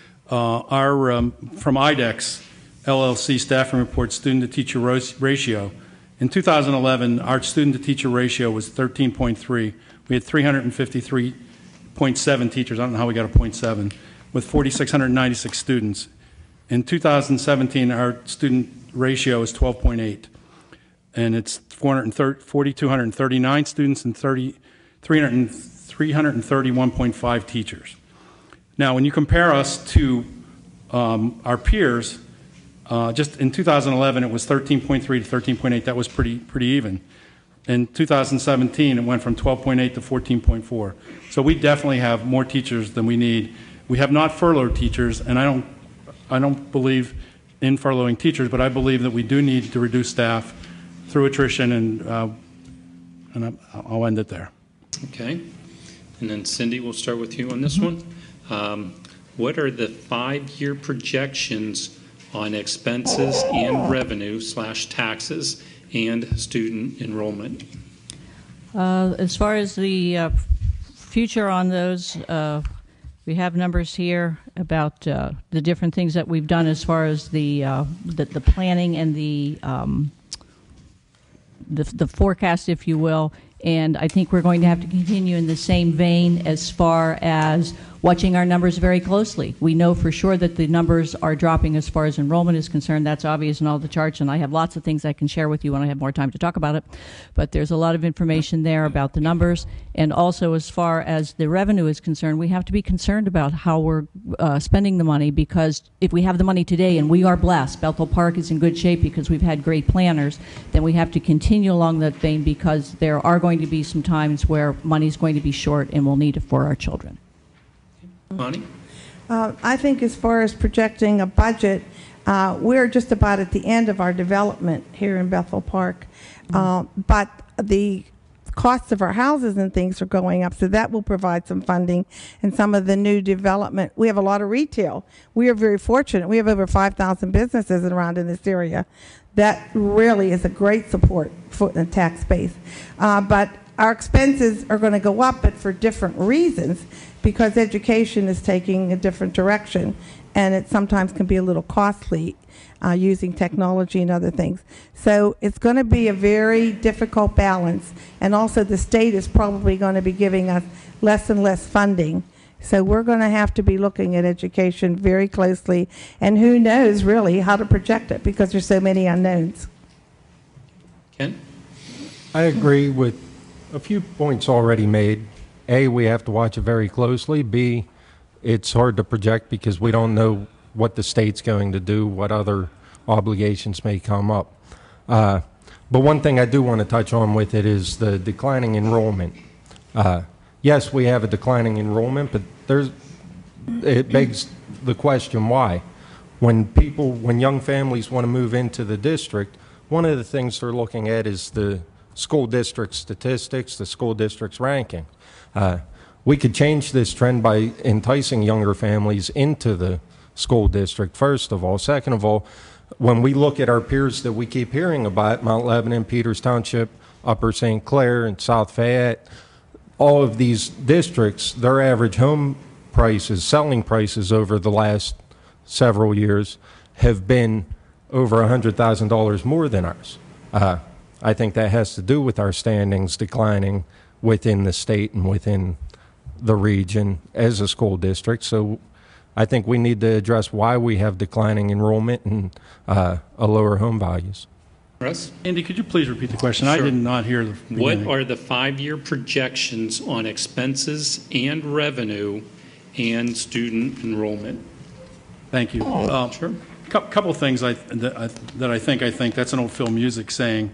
[SPEAKER 8] From IDEX, LLC staffing report, student-to-teacher ratio. In 2011, our student-to-teacher ratio was 13.3. We had 353.7 teachers. I don't know how we got a 0.7, with 4,696 students. In 2017, our student ratio is 12.8, and it's 4,239 students and 331.5 teachers. Now, when you compare us to our peers, just in 2011, it was 13.3 to 13.8. That was pretty even. In 2017, it went from 12.8 to 14.4. So we definitely have more teachers than we need. We have not furloughed teachers, and I don't believe in furloughing teachers, but I believe that we do need to reduce staff through attrition, and I'll end it there.
[SPEAKER 1] Okay. And then Cindy, we'll start with you on this one. What are the 5-year projections on expenses and revenue / taxes and student enrollment?
[SPEAKER 5] As far as the future on those, we have numbers here about the different things that we've done as far as the planning and the forecast, if you will. And I think we're going to have to continue in the same vein as far as watching our numbers very closely. We know for sure that the numbers are dropping as far as enrollment is concerned. That's obvious in all the charts, and I have lots of things I can share with you when I have more time to talk about it. But there's a lot of information there about the numbers. And also as far as the revenue is concerned, we have to be concerned about how we're spending the money, because if we have the money today, and we are blessed, Bethel Park is in good shape because we've had great planners, then we have to continue along that vein, because there are going to be some times where money's going to be short and we'll need it for our children.
[SPEAKER 1] Bonnie?
[SPEAKER 6] I think as far as projecting a budget, we're just about at the end of our development here in Bethel Park. But the costs of our houses and things are going up, so that will provide some funding. And some of the new development, we have a lot of retail. We are very fortunate. We have over 5,000 businesses around in this area. That really is a great support for the tax base. But our expenses are going to go up, but for different reasons, because education is taking a different direction, and it sometimes can be a little costly using technology and other things. So it's going to be a very difficult balance, and also the state is probably going to be giving us less and less funding. So we're going to have to be looking at education very closely, and who knows really how to project it, because there's so many unknowns.
[SPEAKER 1] Ken?
[SPEAKER 7] I agree with a few points already made. A, we have to watch it very closely. B, it's hard to project because we don't know what the state's going to do, what other obligations may come up. But one thing I do want to touch on with it is the declining enrollment. Yes, we have a declining enrollment, but it begs the question why. When young families want to move into the district, one of the things they're looking at is the school district statistics, the school district's ranking. We could change this trend by enticing younger families into the school district, first of all. Second of all, when we look at our peers that we keep hearing about, Mount Lebanon, Peters Township, Upper St. Clair, and South Fayette, all of these districts, their average home prices, selling prices over the last several years have been over $100,000 more than ours. I think that has to do with our standings declining within the state and within the region as a school district. So I think we need to address why we have declining enrollment and a lower home values.
[SPEAKER 1] Russ?
[SPEAKER 8] Andy, could you please repeat the question?
[SPEAKER 1] Sure.
[SPEAKER 8] I did not hear the beginning.
[SPEAKER 1] What are the 5-year projections on expenses and revenue and student enrollment?
[SPEAKER 8] Thank you.
[SPEAKER 1] Sure.
[SPEAKER 8] Couple of things that I think that's an old Phil Music saying.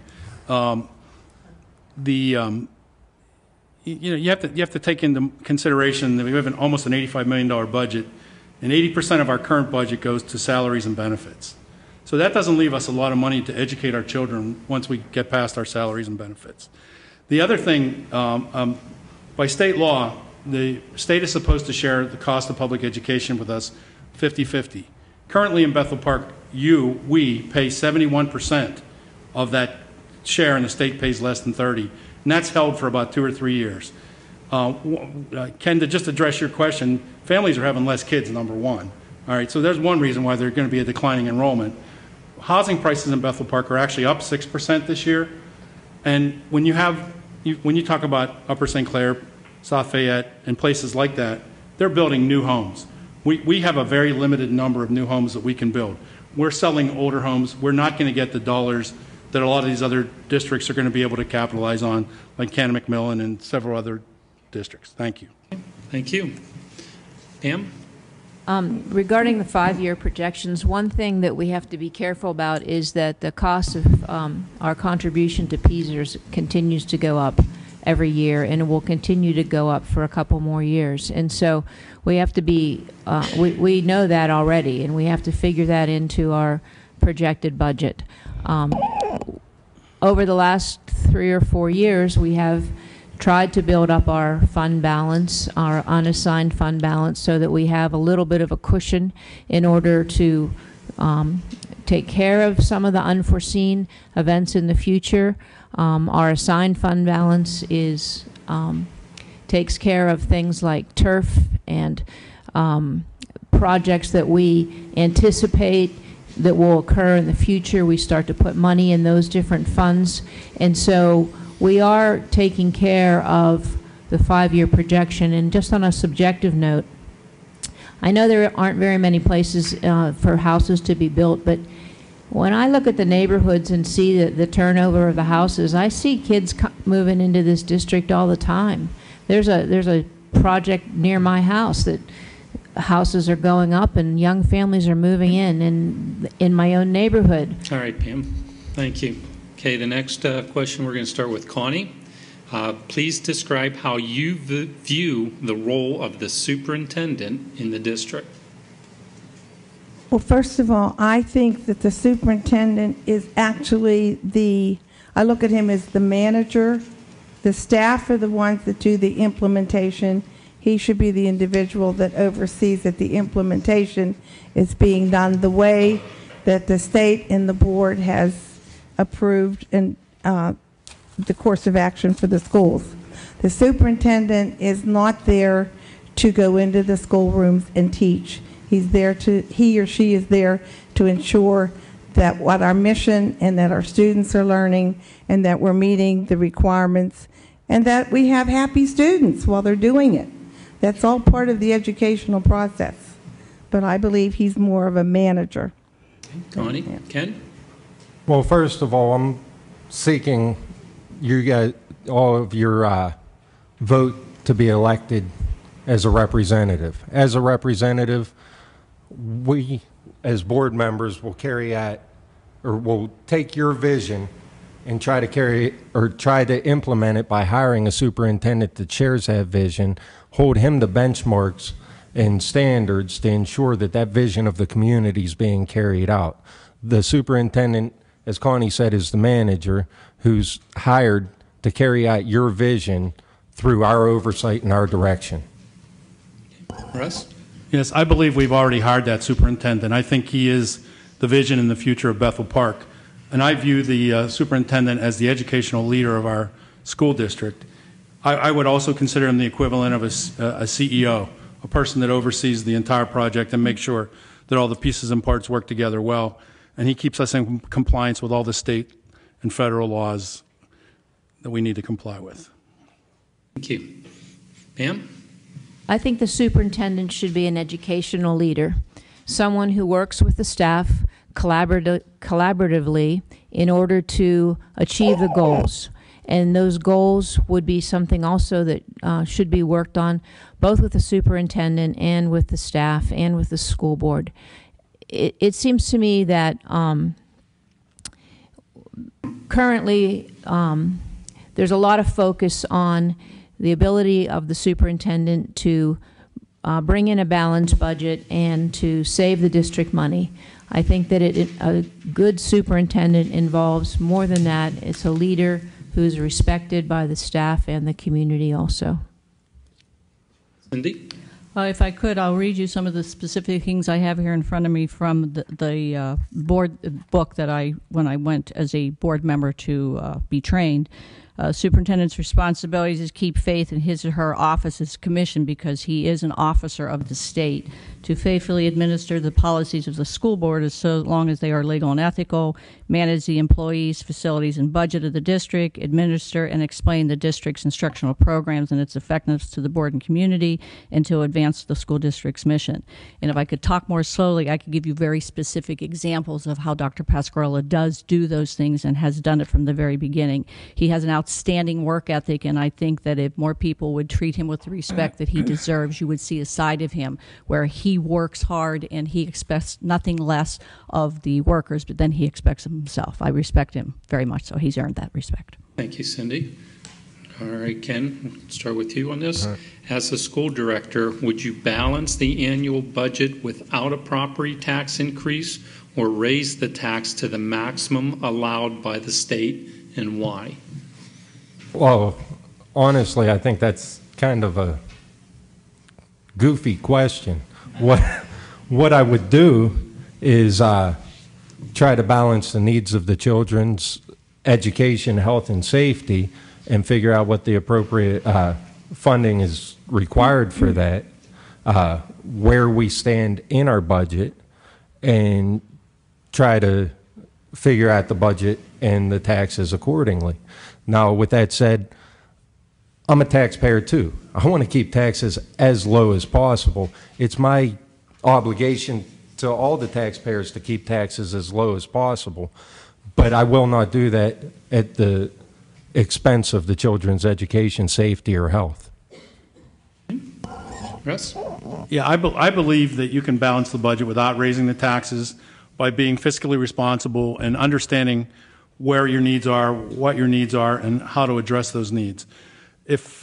[SPEAKER 8] You have to take into consideration that we have almost an $85 million budget, and 80% of our current budget goes to salaries and benefits. So that doesn't leave us a lot of money to educate our children once we get past our salaries and benefits. The other thing, by state law, the state is supposed to share the cost of public education with us 50-50. Currently in Bethel Park, we pay 71% of that share, and the state pays less than 30%. And that's held for about 2 or 3 years. Ken, to just address your question, families are having less kids, number one. All right, so there's one reason why there's going to be a declining enrollment. Housing prices in Bethel Park are actually up 6% this year. And when you talk about Upper St. Clair, South Fayette, and places like that, they're building new homes. We have a very limited number of new homes that we can build. We're selling older homes. We're not going to get the dollars that a lot of these other districts are going to be able to capitalize on, like Cannon-McMillan and several other districts. Thank you.
[SPEAKER 1] Thank you. Pam?
[SPEAKER 4] Regarding the 5-year projections, one thing that we have to be careful about is that the cost of our contribution to PSERS continues to go up every year, and it will continue to go up for a couple more years. And so we have to be, we know that already, and we have to figure that into our projected budget. Over the last 3 or 4 years, we have tried to build up our fund balance, our unassigned fund balance, so that we have a little bit of a cushion in order to take care of some of the unforeseen events in the future. Our assigned fund balance is takes care of things like turf and projects that we anticipate that will occur in the future. We start to put money in those different funds, and so we are taking care of the 5-year projection. And just on a subjective note, I know there aren't very many places for houses to be built, but when I look at the neighborhoods and see the turnover of the houses, I see kids moving into this district all the time. There's a project near my house that houses are going up and young families are moving in my own neighborhood.
[SPEAKER 1] All right, Pam. Thank you. Okay, the next question, we're going to start with Connie. Please describe how you view the role of the superintendent in the district.
[SPEAKER 6] Well, first of all, I think that the superintendent is actually I look at him as the manager. The staff are the ones that do the implementation. He should be the individual that oversees that the implementation is being done the way that the state and the board has approved and the course of action for the schools. The superintendent is not there to go into the schoolrooms and teach. He or she is there to ensure that what our mission and that our students are learning and that we're meeting the requirements and that we have happy students while they're doing it. That's all part of the educational process. But I believe he's more of a manager.
[SPEAKER 1] Connie? Ken?
[SPEAKER 7] Well, first of all, I'm seeking you guys, all of your vote to be elected as a representative. As a representative, we, as board members, will carry out, or will take your vision and try to implement it by hiring a superintendent that shares that vision, hold him to benchmarks and standards to ensure that that vision of the community is being carried out. The superintendent, as Connie said, is the manager who's hired to carry out your vision through our oversight and our direction.
[SPEAKER 1] Russ?
[SPEAKER 8] Yes, I believe we've already hired that superintendent. I think he is the vision and the future of Bethel Park. And I view the superintendent as the educational leader of our school district. I would also consider him the equivalent of a CEO, a person that oversees the entire project and makes sure that all the pieces and parts work together well. And he keeps us in compliance with all the state and federal laws that we need to comply with.
[SPEAKER 1] Thank you. Pam?
[SPEAKER 4] I think the superintendent should be an educational leader, someone who works with the staff collaboratively in order to achieve the goals. And those goals would be something also that should be worked on both with the superintendent and with the staff and with the school board. It seems to me that currently there's a lot of focus on the ability of the superintendent to bring in a balanced budget and to save the district money. I think that a good superintendent involves more than that. It's a leader who's respected by the staff and the community also.
[SPEAKER 1] Cindy?
[SPEAKER 5] If I could, I'll read you some of the specific things I have here in front of me from the board book that when I went as a board member to be trained. Superintendent's responsibilities is keep faith in his or her office's commission, because he is an officer of the state, to faithfully administer the policies of the school board as so long as they are legal and ethical, manage the employees, facilities, and budget of the district, administer and explain the district's instructional programs and its effectiveness to the board and community, and to advance the school district's mission. And if I could talk more slowly, I could give you very specific examples of how Dr. Pasquarella does do those things and has done it from the very beginning. He has an outstanding work ethic, and I think that if more people would treat him with the respect that he deserves, you would see a side of him where he works hard and he expects nothing less of the workers, but then he expects of himself. I respect him very much, so he's earned that respect.
[SPEAKER 1] Thank you, Cindy. All right, Ken, we'll start with you on this. As a school director, would you balance the annual budget without a property tax increase, or raise the tax to the maximum allowed by the state, and why?
[SPEAKER 7] Well, honestly, I think that's kind of a goofy question. What I would do is try to balance the needs of the children's education, health, and safety, and figure out what the appropriate funding is required for that, where we stand in our budget, and try to figure out the budget and the taxes accordingly. Now, with that said, I'm a taxpayer too. I want to keep taxes as low as possible. It's my obligation to all the taxpayers to keep taxes as low as possible, but I will not do that at the expense of the children's education, safety, or health.
[SPEAKER 1] Russ?
[SPEAKER 8] Yeah, I believe that you can balance the budget without raising the taxes by being fiscally responsible and understanding where your needs are, what your needs are, and how to address those needs. If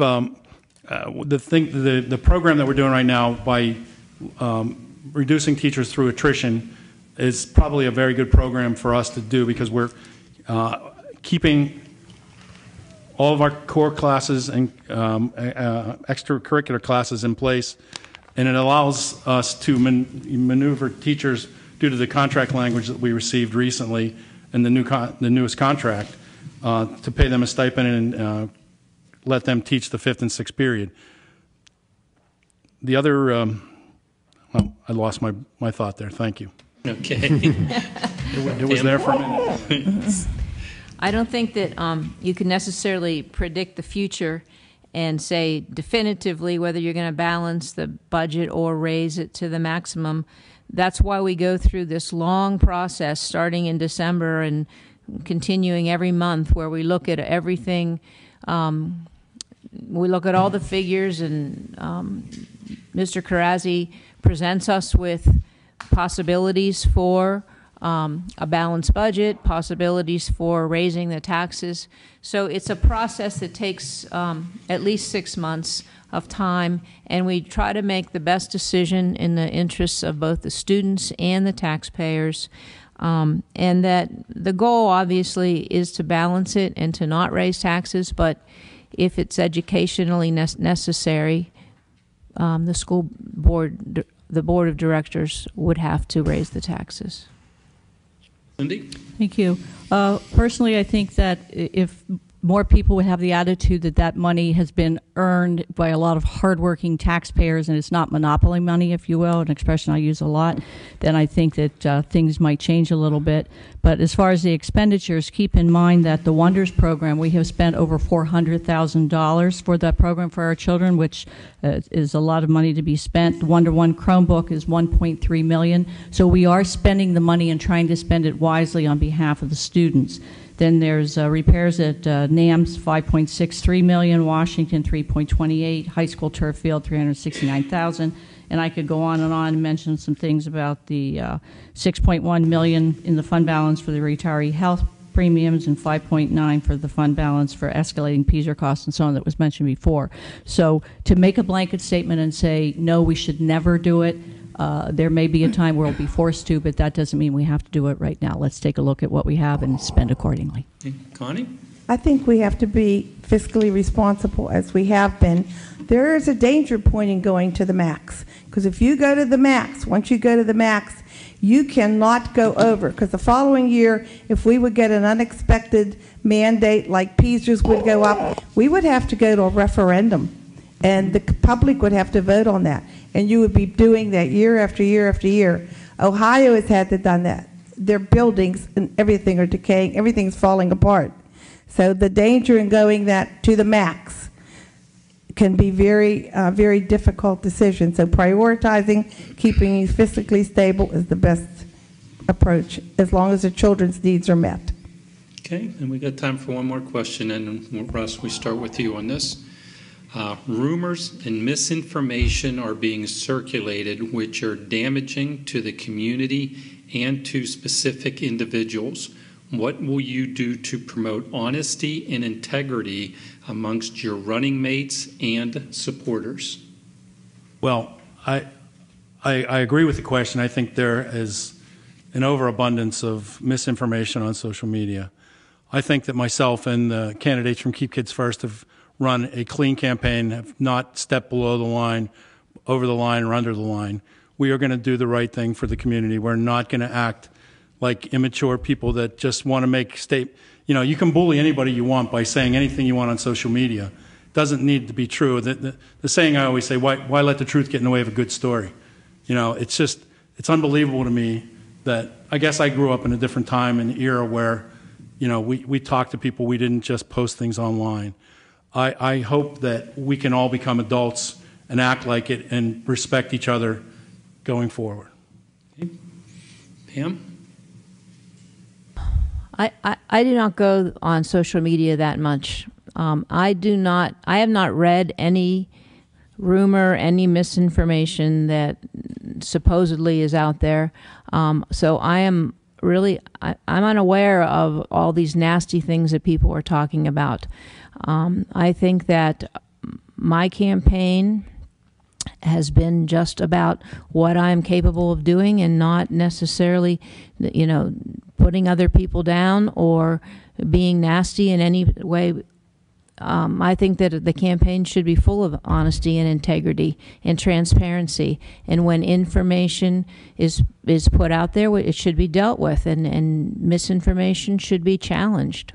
[SPEAKER 8] the program that we're doing right now by reducing teachers through attrition is probably a very good program for us to do, because we're keeping all of our core classes and extracurricular classes in place, and it allows us to maneuver teachers due to the contract language that we received recently in the newest contract to pay them a stipend and let them teach the 5th and 6th period. The other, well, I lost my thought there. Thank you.
[SPEAKER 1] Okay.
[SPEAKER 8] It was there for a minute.
[SPEAKER 4] I don't think that you can necessarily predict the future and say definitively whether you're going to balance the budget or raise it to the maximum. That's why we go through this long process starting in December and continuing every month, where we look at everything. We look at all the figures, and Mr. Karazi presents us with possibilities for a balanced budget, possibilities for raising the taxes. So it's a process that takes at least 6 months of time, and we try to make the best decision in the interests of both the students and the taxpayers. And that the goal, obviously, is to balance it and to not raise taxes, but if it's educationally necessary, the board of directors would have to raise the taxes.
[SPEAKER 1] Cindy?
[SPEAKER 5] Thank you. Personally, I think that if more people would have the attitude that that money has been earned by a lot of hardworking taxpayers and it's not monopoly money, if you will, an expression I use a lot, then I think that things might change a little bit. But as far as the expenditures, keep in mind that the Wonders program, we have spent over $400,000 for that program for our children, which is a lot of money to be spent. The Wonder One Chromebook is $1.3 million. So we are spending the money and trying to spend it wisely on behalf of the students. Then there's repairs at NAMS, $5.63 million, Washington, $3.28, high school turf field, $369,000, and I could go on and mention some things about the $6.1 million in the fund balance for the retiree health premiums and $5.9 for the fund balance for escalating PSER costs and so on that was mentioned before. So to make a blanket statement and say, no, we should never do it, there may be a time where we'll be forced to, but that doesn't mean we have to do it right now. Let's take a look at what we have and spend accordingly.
[SPEAKER 1] Connie?
[SPEAKER 6] I think we have to be fiscally responsible, as we have been, there is a danger point in going to the max. Because if you go to the max, once you go to the max, you cannot go over. Because the following year, if we would get an unexpected mandate like PSERS would go up, we would have to go to a referendum. And the public would have to vote on that. And you would be doing that year after year after year. Ohio has had to done that. Their buildings and everything are decaying. Everything's falling apart. So the danger in going that to the max can be very difficult decision. So prioritizing, keeping you physically stable is the best approach, as long as the children's needs are met.
[SPEAKER 1] Okay, and we got time for one more question, and Russ, we start with you on this. Rumors and misinformation are being circulated which are damaging to the community and to specific individuals. What will you do to promote honesty and integrity amongst your running mates and supporters?
[SPEAKER 8] Well, I agree with the question. I think there is an overabundance of misinformation on social media. I think that myself and the candidates from Keep Kids First have run a clean campaign, have not stepped below the line, over the line, or under the line. We are going to do the right thing for the community. We're not going to act like immature people that just want to make you know, you can bully anybody you want by saying anything you want on social media. It doesn't need to be true. The saying I always say, why let the truth get in the way of a good story? You know, it's unbelievable to me that, I guess I grew up in a different time and era where, you know, we talked to people, we didn't just post things online. I hope that we can all become adults and act like it and respect each other going forward.
[SPEAKER 1] Okay. Pam?
[SPEAKER 4] I do not go on social media that much. I have not read any rumor, any misinformation that supposedly is out there. So I am really, I'm unaware of all these nasty things that people are talking about. I think that my campaign has been just about what I'm capable of doing and not necessarily, you know, putting other people down or being nasty in any way. I think that the campaign should be full of honesty and integrity and transparency. And when information is put out there, it should be dealt with, and misinformation should be challenged.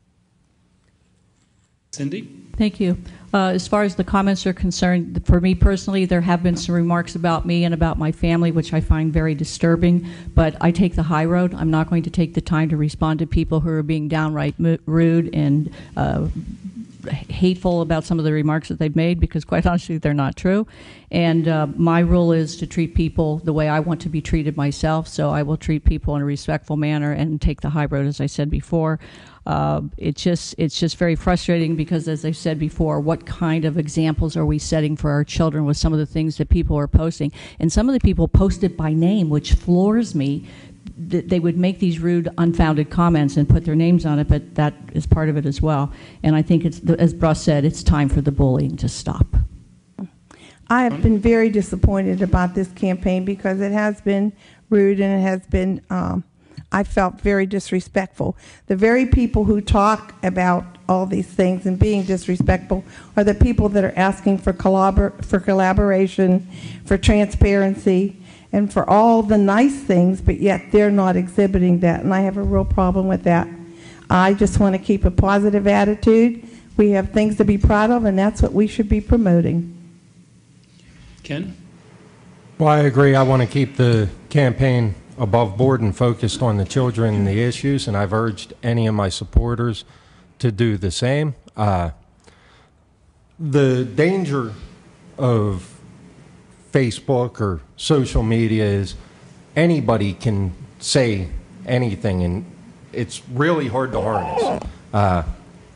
[SPEAKER 1] Cindy?
[SPEAKER 5] Thank you. As far as the comments are concerned, for me personally, there have been some remarks about me and about my family, which I find very disturbing, but I take the high road. I'm not going to take the time to respond to people who are being downright rude and hateful about some of the remarks that they've made, because quite honestly, they're not true. And my rule is to treat people the way I want to be treated myself, so I will treat people in a respectful manner and take the high road, as I said before. It's just very frustrating because, as I said before, what kind of examples are we setting for our children with some of the things that people are posting? And some of the people post it by name, which floors me. They would make these rude, unfounded comments and put their names on it, but that is part of it as well. And I think it's, as Russ said, it's time for the bullying to stop.
[SPEAKER 6] I have been very disappointed about this campaign because it has been rude and it has been, I felt very disrespectful. The very people who talk about all these things and being disrespectful are the people that are asking for collaboration, for transparency, and for all the nice things, but yet they're not exhibiting that, and I have a real problem with that. I just want to keep a positive attitude. We have things to be proud of, and that's what we should be promoting.
[SPEAKER 1] Ken?
[SPEAKER 7] Well, I agree. I want to keep the campaign above board and focused on the children and the issues, and I've urged any of my supporters to do the same. The danger of Facebook or social media is anybody can say anything, and it's really hard to harness.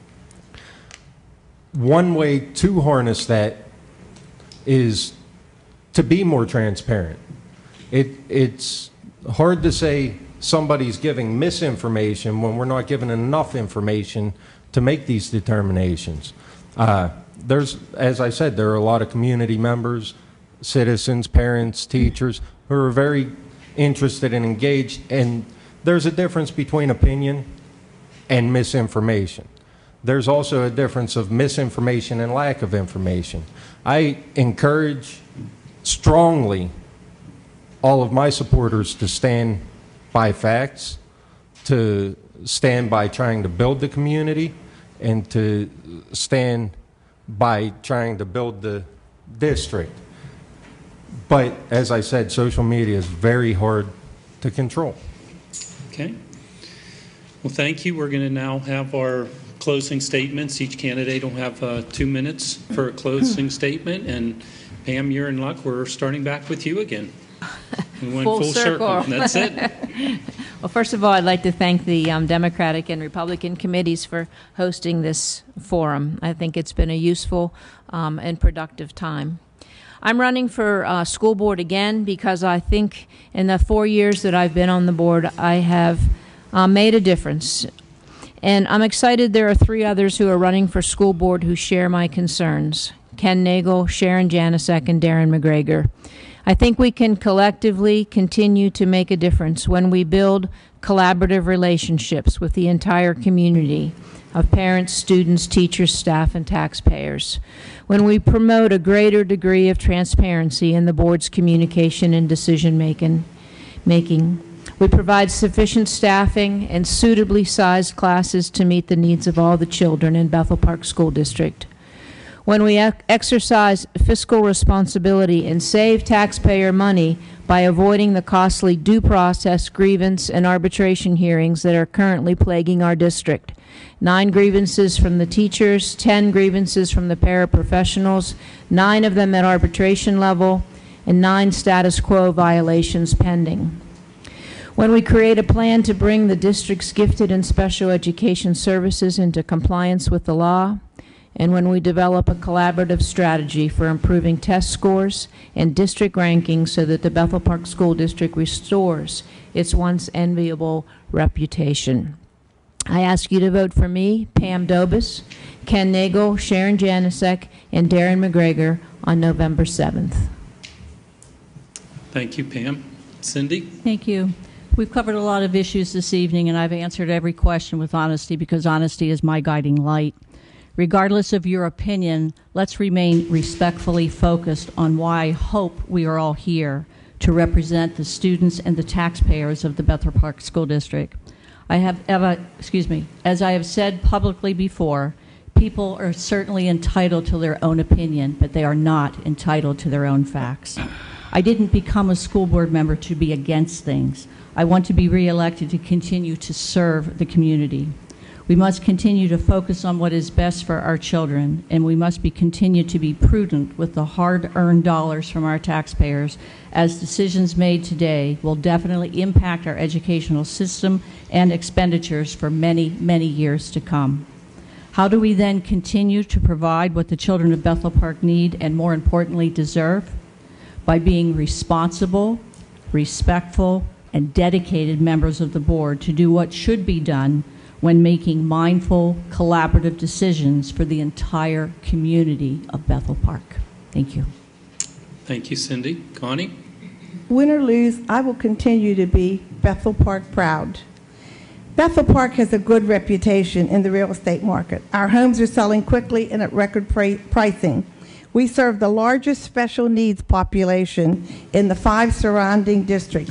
[SPEAKER 7] One way to harness that is to be more transparent. It's hard to say somebody's giving misinformation when we're not given enough information to make these determinations. As I said, there are a lot of community members, citizens, parents, teachers who are very interested and engaged, and there's a difference between opinion and misinformation. there's also a difference of misinformation and lack of information. I encourage strongly all of my supporters to stand by facts, to stand by trying to build the community, and to stand by trying to build the district. But as I said, social media is very hard to control.
[SPEAKER 1] Okay. Well, thank you. We're going to now have our closing statements. Each candidate will have 2 minutes for a closing statement. And Pam, you're in luck. We're starting back with you again. We went full circle. That's it.
[SPEAKER 4] Well, first of all, I'd like to thank the Democratic and Republican committees for hosting this forum. I think it's been a useful and productive time. I'm running for school board again because I think in the 4 years that I've been on the board, I have made a difference. And I'm excited there are 3 others who are running for school board who share my concerns: Ken Nagel, Sharon Janicek, and Darren McGregor. I think we can collectively continue to make a difference when we build collaborative relationships with the entire community of parents, students, teachers, staff, and taxpayers. When we promote a greater degree of transparency in the board's communication and decision-making. We provide sufficient staffing and suitably sized classes to meet the needs of all the children in Bethel Park School District. When we exercise fiscal responsibility and save taxpayer money by avoiding the costly due process, grievance, and arbitration hearings that are currently plaguing our district. 9 grievances from the teachers, 10 grievances from the paraprofessionals, 9 of them at arbitration level, and 9 status quo violations pending. When we create a plan to bring the district's gifted and special education services into compliance with the law, and when we develop a collaborative strategy for improving test scores and district rankings so that the Bethel Park School District restores its once enviable reputation. I ask you to vote for me, Pam Dobis, Ken Nagel, Sharon Janicek, and Darren McGregor on November 7th.
[SPEAKER 1] Thank you, Pam. Cindy?
[SPEAKER 5] Thank you. We've covered a lot of issues this evening, and I've answered every question with honesty because honesty is my guiding light. Regardless of your opinion, let's remain respectfully focused on why I hope we are all here to represent the students and the taxpayers of the Bethel Park School District. As I have said publicly before, people are certainly entitled to their own opinion, but they are not entitled to their own facts. I didn't become a school board member to be against things. I want to be reelected to continue to serve the community. We must continue to focus on what is best for our children, and we must continue to be prudent with the hard-earned dollars from our taxpayers, as decisions made today will definitely impact our educational system and expenditures for many, many years to come. How do we then continue to provide what the children of Bethel Park need and, more importantly, deserve? By being responsible, respectful, and dedicated members of the board to do what should be done when making mindful, collaborative decisions for the entire community of Bethel Park. Thank you.
[SPEAKER 1] Thank you, Cindy. Connie?
[SPEAKER 6] Win or lose, I will continue to be Bethel Park proud. Bethel Park has a good reputation in the real estate market. Our homes are selling quickly and at record pricing. We serve the largest special needs population in the 5 surrounding districts.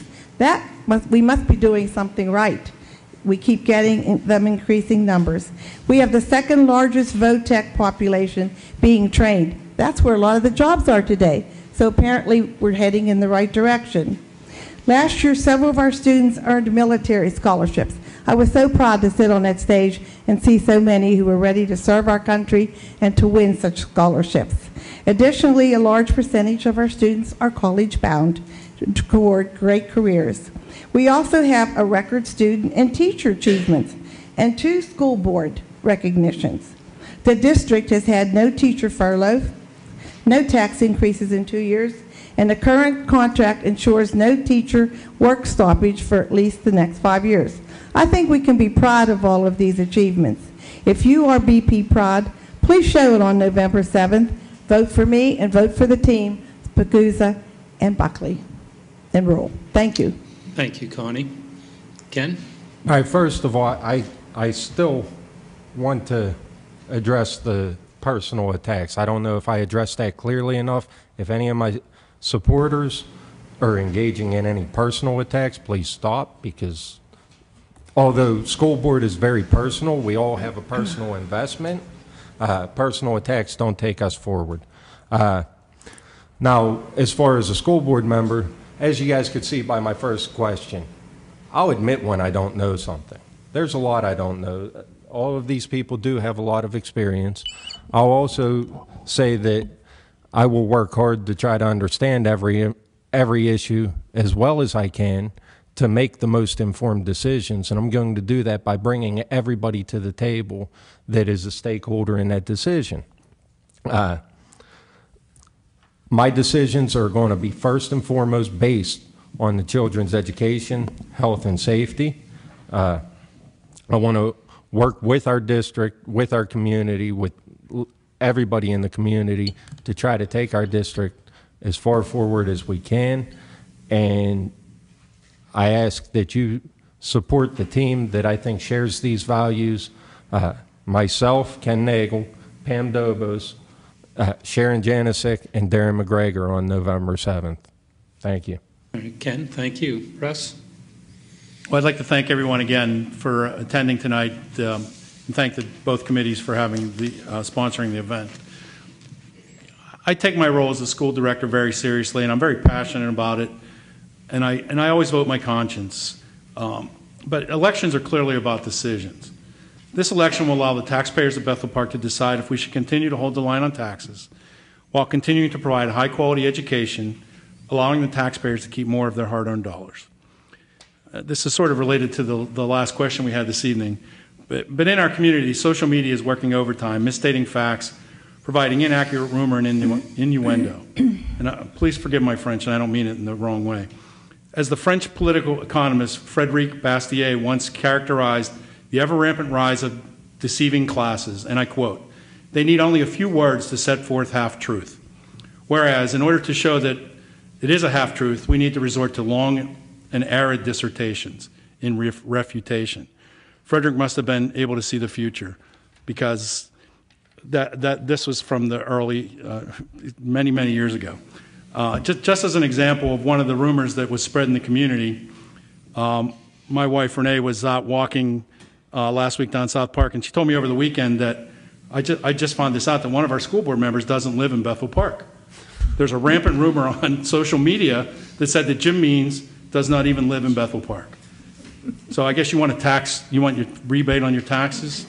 [SPEAKER 6] We must be doing something right. We keep getting them increasing numbers. We have the 2nd largest VOTEC population being trained. That's where a lot of the jobs are today. So apparently we're heading in the right direction. Last year, several of our students earned military scholarships. I was so proud to sit on that stage and see so many who were ready to serve our country and to win such scholarships. Additionally, a large percentage of our students are college-bound toward great careers. We also have a record student and teacher achievements and 2 school board recognitions. The district has had no teacher furlough, no tax increases in 2 years, and the current contract ensures no teacher work stoppage for at least the next 5 years. I think we can be proud of all of these achievements. If you are BP proud, please show it on November 7th. Vote for me and vote for the team, Pagusa and Buckley and Rule. Thank you.
[SPEAKER 1] Thank you, Connie. Ken?
[SPEAKER 7] All right, first of all, I still want to address the personal attacks. I don't know if I addressed that clearly enough. If any of my supporters are engaging in any personal attacks, please stop, because although school board is very personal, we all have a personal investment. Personal attacks don't take us forward. Now, as far as a school board member, as you guys could see by my first question, I'll admit when I don't know something. There's a lot I don't know. All of these people do have a lot of experience. I'll also say that I will work hard to try to understand every issue as well as I can to make the most informed decisions, and I'm going to do that by bringing everybody to the table that is a stakeholder in that decision. My decisions are going to be first and foremost based on the children's education, health, and safety. I want to work with our district, with our community, with everybody in the community to try to take our district as far forward as we can. And I ask that you support the team that I think shares these values. Myself, Ken Nagel, Pam Dobos, Sharon Janisic, and Darren McGregor on November 7th. Thank you.
[SPEAKER 1] All right, Ken, thank you. Russ?
[SPEAKER 8] Well, I'd like to thank everyone again for attending tonight, and thank both committees for having sponsoring the event. I take my role as a school director very seriously, and I'm very passionate about it, and I always vote my conscience. But elections are clearly about decisions. This election will allow the taxpayers of Bethel Park to decide if we should continue to hold the line on taxes while continuing to provide high-quality education, allowing the taxpayers to keep more of their hard-earned dollars. This is sort of related to the last question we had this evening. But in our community, social media is working overtime, misstating facts, providing inaccurate rumor and innuendo. And please forgive my French, and I don't mean it in the wrong way. As the French political economist Frédéric Bastiat once characterized the ever-rampant rise of deceiving classes, and I quote, "They need only a few words to set forth half-truth." Whereas, in order to show that it is a half-truth, we need to resort to long and arid dissertations in refutation. Frederick must have been able to see the future, because this was from the early, many years ago. Just as an example of one of the rumors that was spread in the community, my wife Renee was out walking last week down South Park, and she told me over the weekend that I just found this out, that one of our school board members doesn't live in Bethel Park. There's a rampant rumor on social media that said that Jim Means does not even live in Bethel Park. So I guess you want your rebate on your taxes?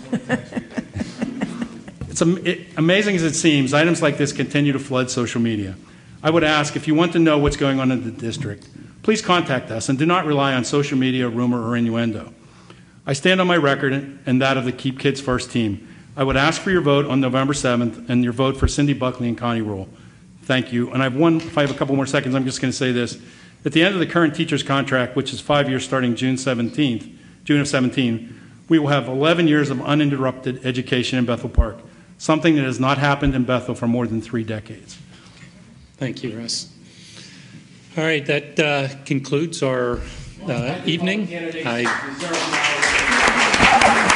[SPEAKER 8] It's amazing as it seems, items like this continue to flood social media. I would ask, if you want to know what's going on in the district, please contact us and do not rely on social media, rumor, or innuendo. I stand on my record and that of the Keep Kids First team. I would ask for your vote on November 7th and your vote for Cindy Buckley and Connie Rule. Thank you. And if I have a couple more seconds, I'm just going to say this. At the end of the current teacher's contract, which is 5 years starting June of 17, we will have 11 years of uninterrupted education in Bethel Park, something that has not happened in Bethel for more than 3 decades.
[SPEAKER 1] Thank you, Russ. All right, that concludes our evening.